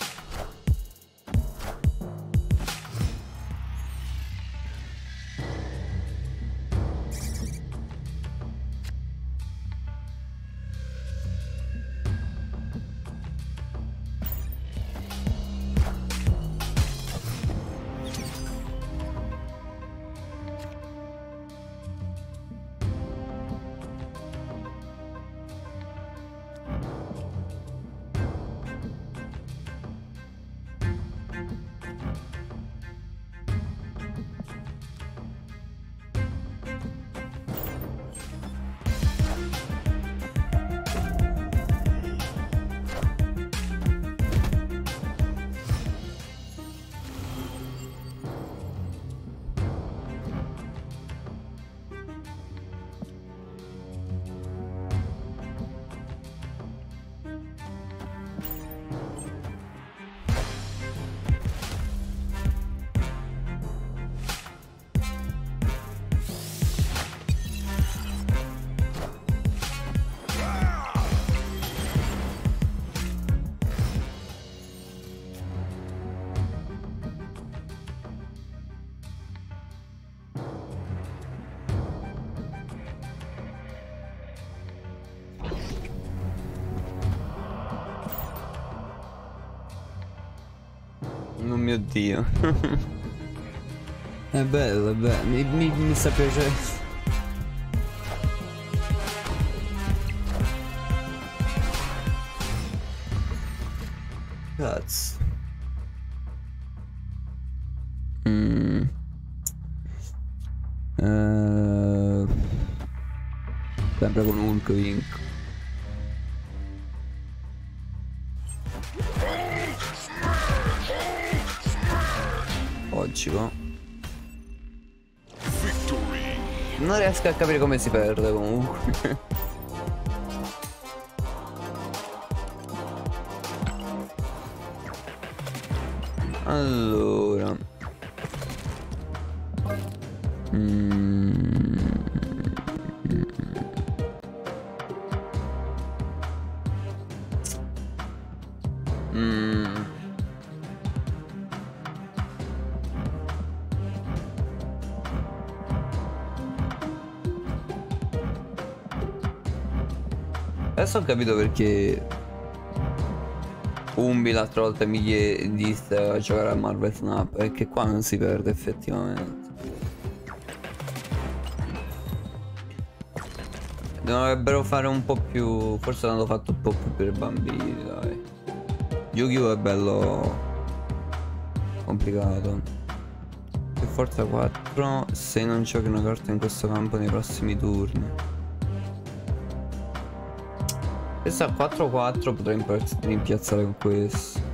Oh mio Dio. È bello, è bello, mi, mi, mi sta piacendo. Cazzo. Mm. Uh, sempre con Hulk vinco. Oggi va. Non riesco a capire come si perde comunque. Allora mm. Mm. Adesso ho capito perché Umbi l'altra volta mi chie- disse a giocare a Marvel Snap, e che qua non si perde effettivamente. Dovrebbero fare un po' più, forse l'hanno fatto un po' più per bambini, dai. Yu-Gi-Oh! È bello complicato. E forza quattro se non giochi una carta in questo campo nei prossimi turni. Questa a quattro quattro potrei rimpiazzare con questo.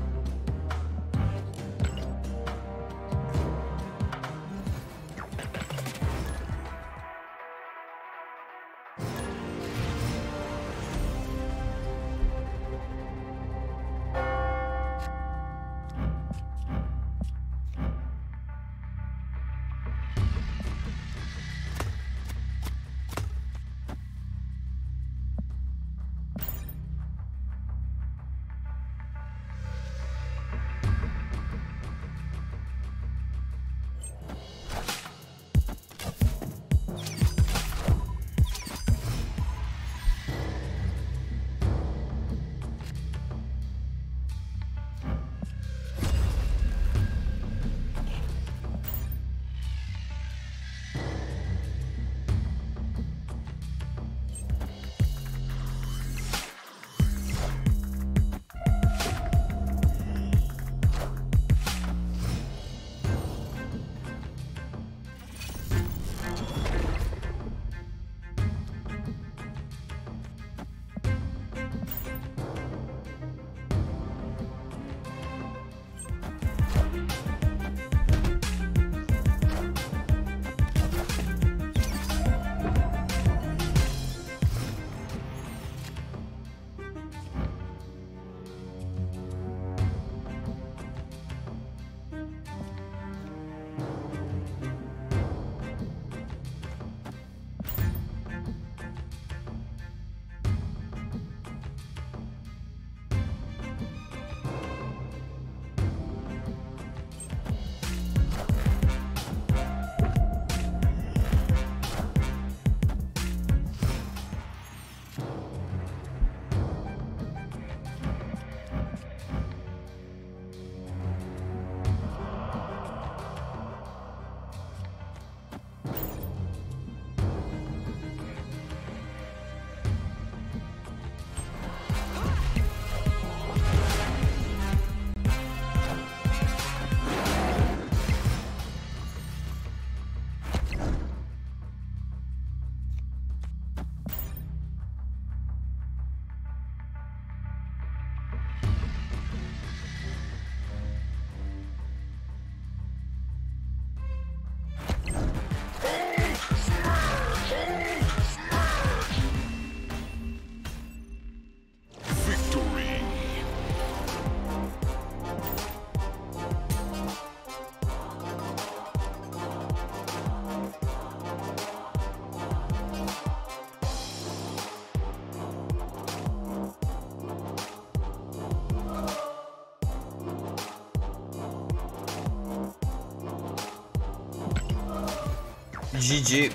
G G.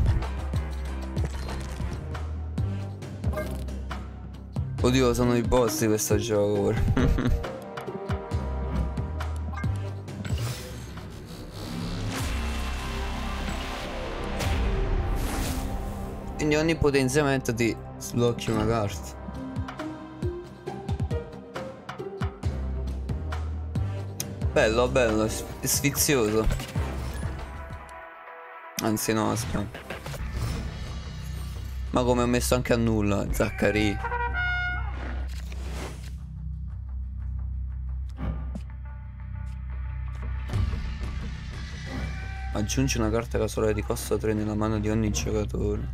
Oddio, sono i boss di questo gioco. Quindi ogni potenziamento ti sblocchi una carta. Bello, bello, sfizioso. Anzi no, aspetta. Ma come ho messo anche a nulla, Zaccari. Aggiungi una carta casuale di costo tre nella mano di ogni giocatore.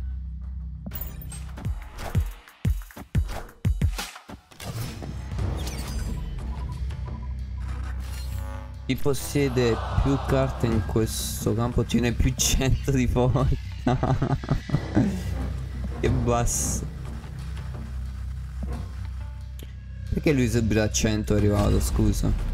Chi possiede più carte in questo campo ottiene più cento di forza. Che basso. Perché lui subito a cento è arrivato, scusa?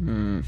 Mm.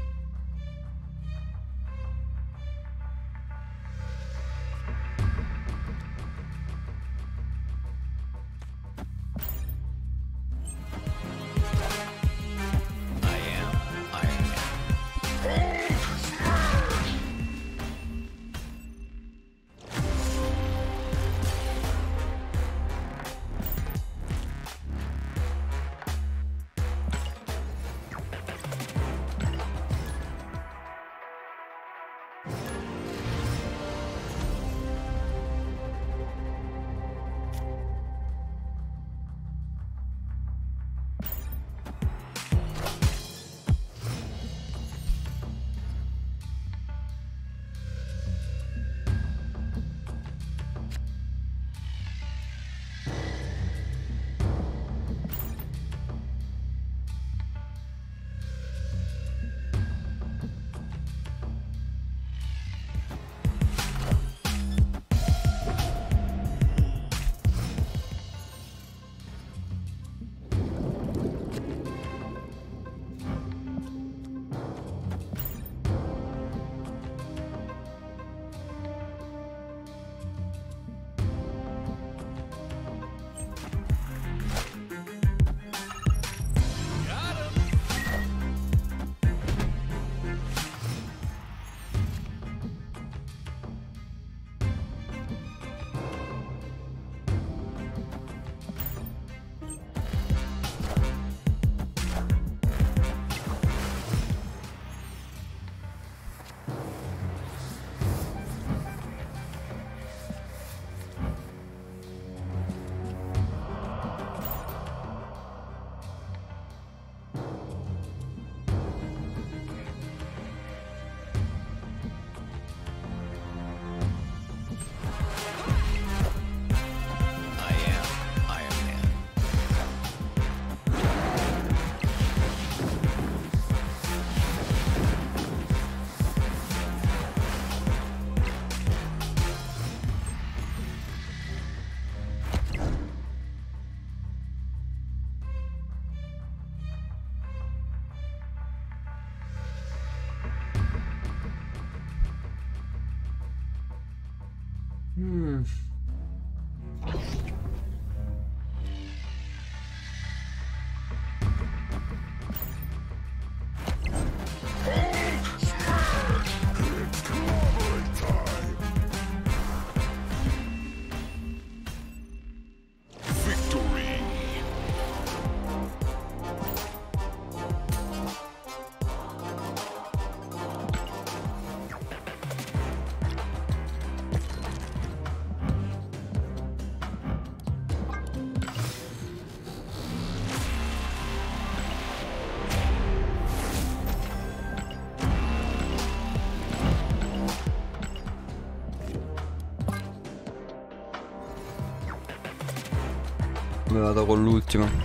Hmm. Me vado con l'ultimo.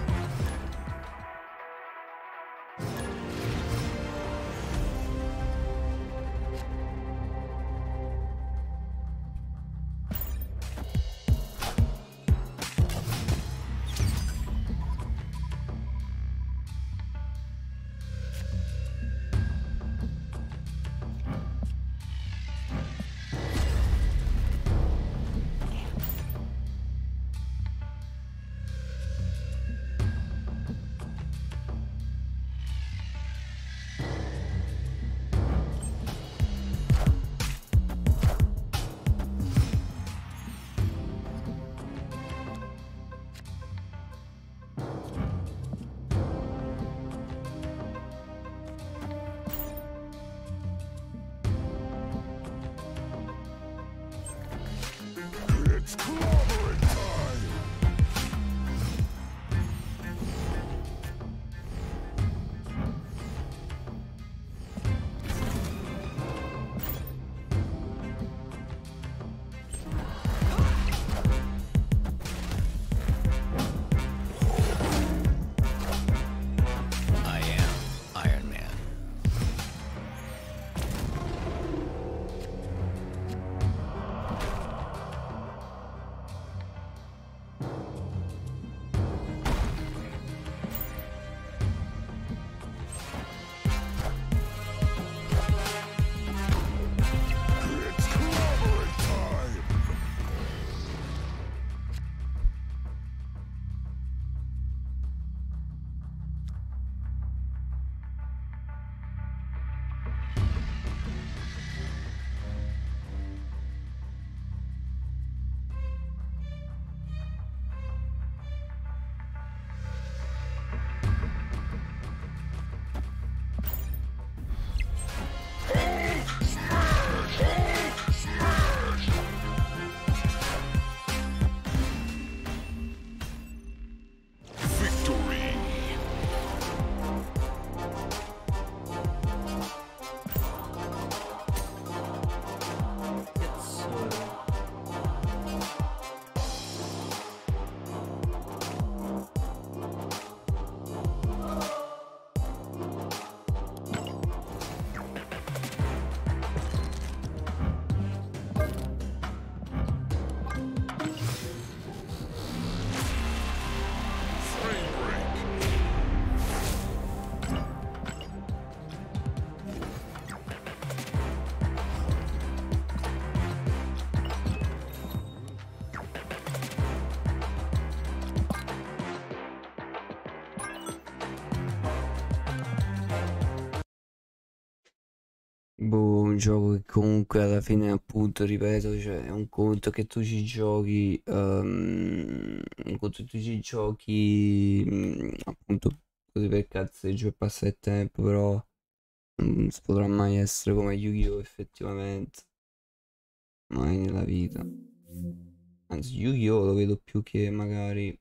Boh, un gioco che comunque alla fine, appunto, ripeto, cioè è un conto che tu ci giochi, ehm, un conto che tu ci giochi, mm, appunto, così per cazzeggio e passa il tempo, però non si potrà mai essere come Yu-Gi-Oh! Effettivamente, mai nella vita. Anzi, Yu-Gi-Oh! Lo vedo più che magari...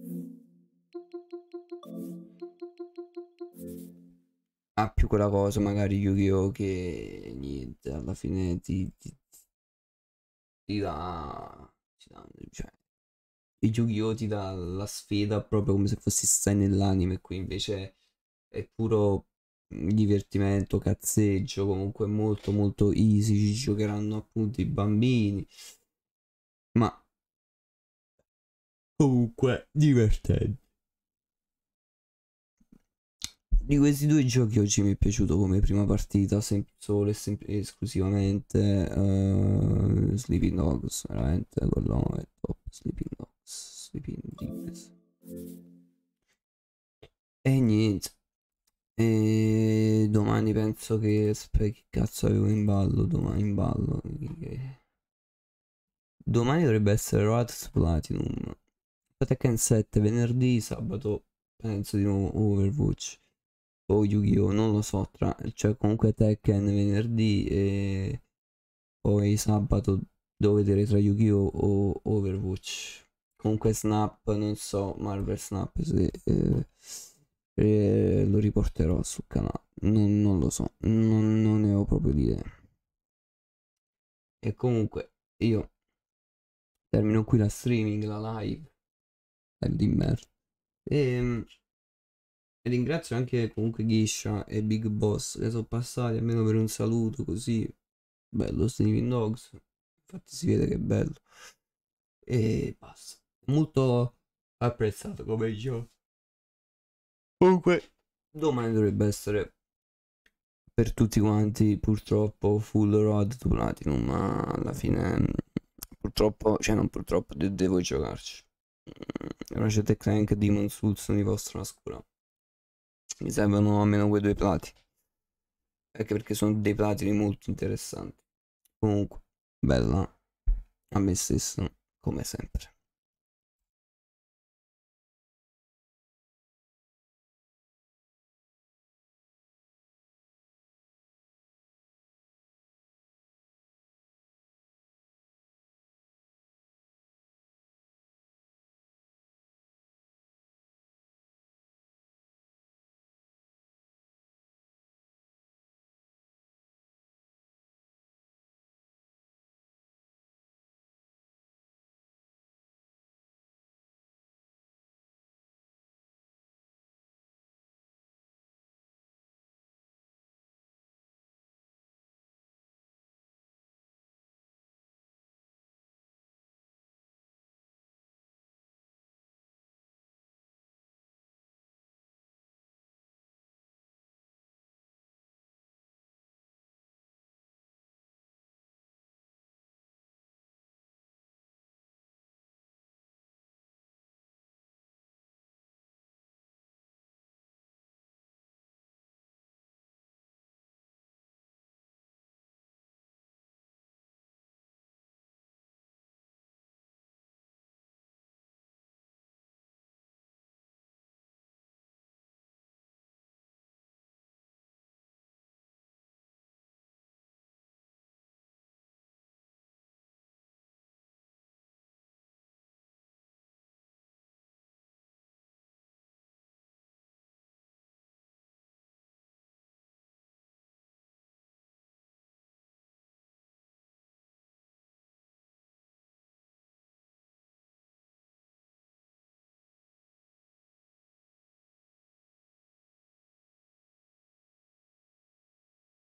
ha più quella cosa magari Yu-Gi-Oh! Che niente, alla fine ti, ti, ti dà, ti dà, cioè, Yu-Gi-Oh! Ti dà la sfida proprio come se fossi stai nell'anime, qui invece è puro divertimento, cazzeggio, comunque molto molto easy, ci giocheranno appunto i bambini, ma comunque divertente. Di questi due giochi oggi mi è piaciuto come prima partita, sem- solo e sem- esclusivamente uh, Sleeping Dogs, veramente quello è top. Sleeping Dogs, Sleeping Dogs. E niente, e domani penso che, aspetta, che cazzo avevo in ballo, domani in ballo, che... domani dovrebbe essere Roads Platinum, Tekken sette venerdì, sabato penso di nuovo Overwatch o Yu-Gi-Oh! Non lo so, tra, cioè comunque Tekken venerdì e poi sabato devo vedere tra Yu-Gi-Oh! O Overwatch. Comunque Snap, non so, Marvel Snap se eh, eh, lo riporterò sul canale, non, non lo so, non, non ne ho proprio idea. E comunque io termino qui la streaming, la live, live di merda. E E ringrazio anche comunque Ghiscia e Big Boss che sono passati almeno per un saluto così. Bello Sleeping Dogs. Infatti si vede che è bello. E basta. Molto apprezzato come gioco. Comunque domani dovrebbe essere per tutti quanti purtroppo full road to platinum. Ma alla fine purtroppo, cioè non purtroppo, de- devo giocarci. Ratchet e Clank e Demon Souls non mi possono assicurare. Mi servono almeno quei due plati, anche perché sono dei platini molto interessanti. Comunque, bella a me stesso come sempre.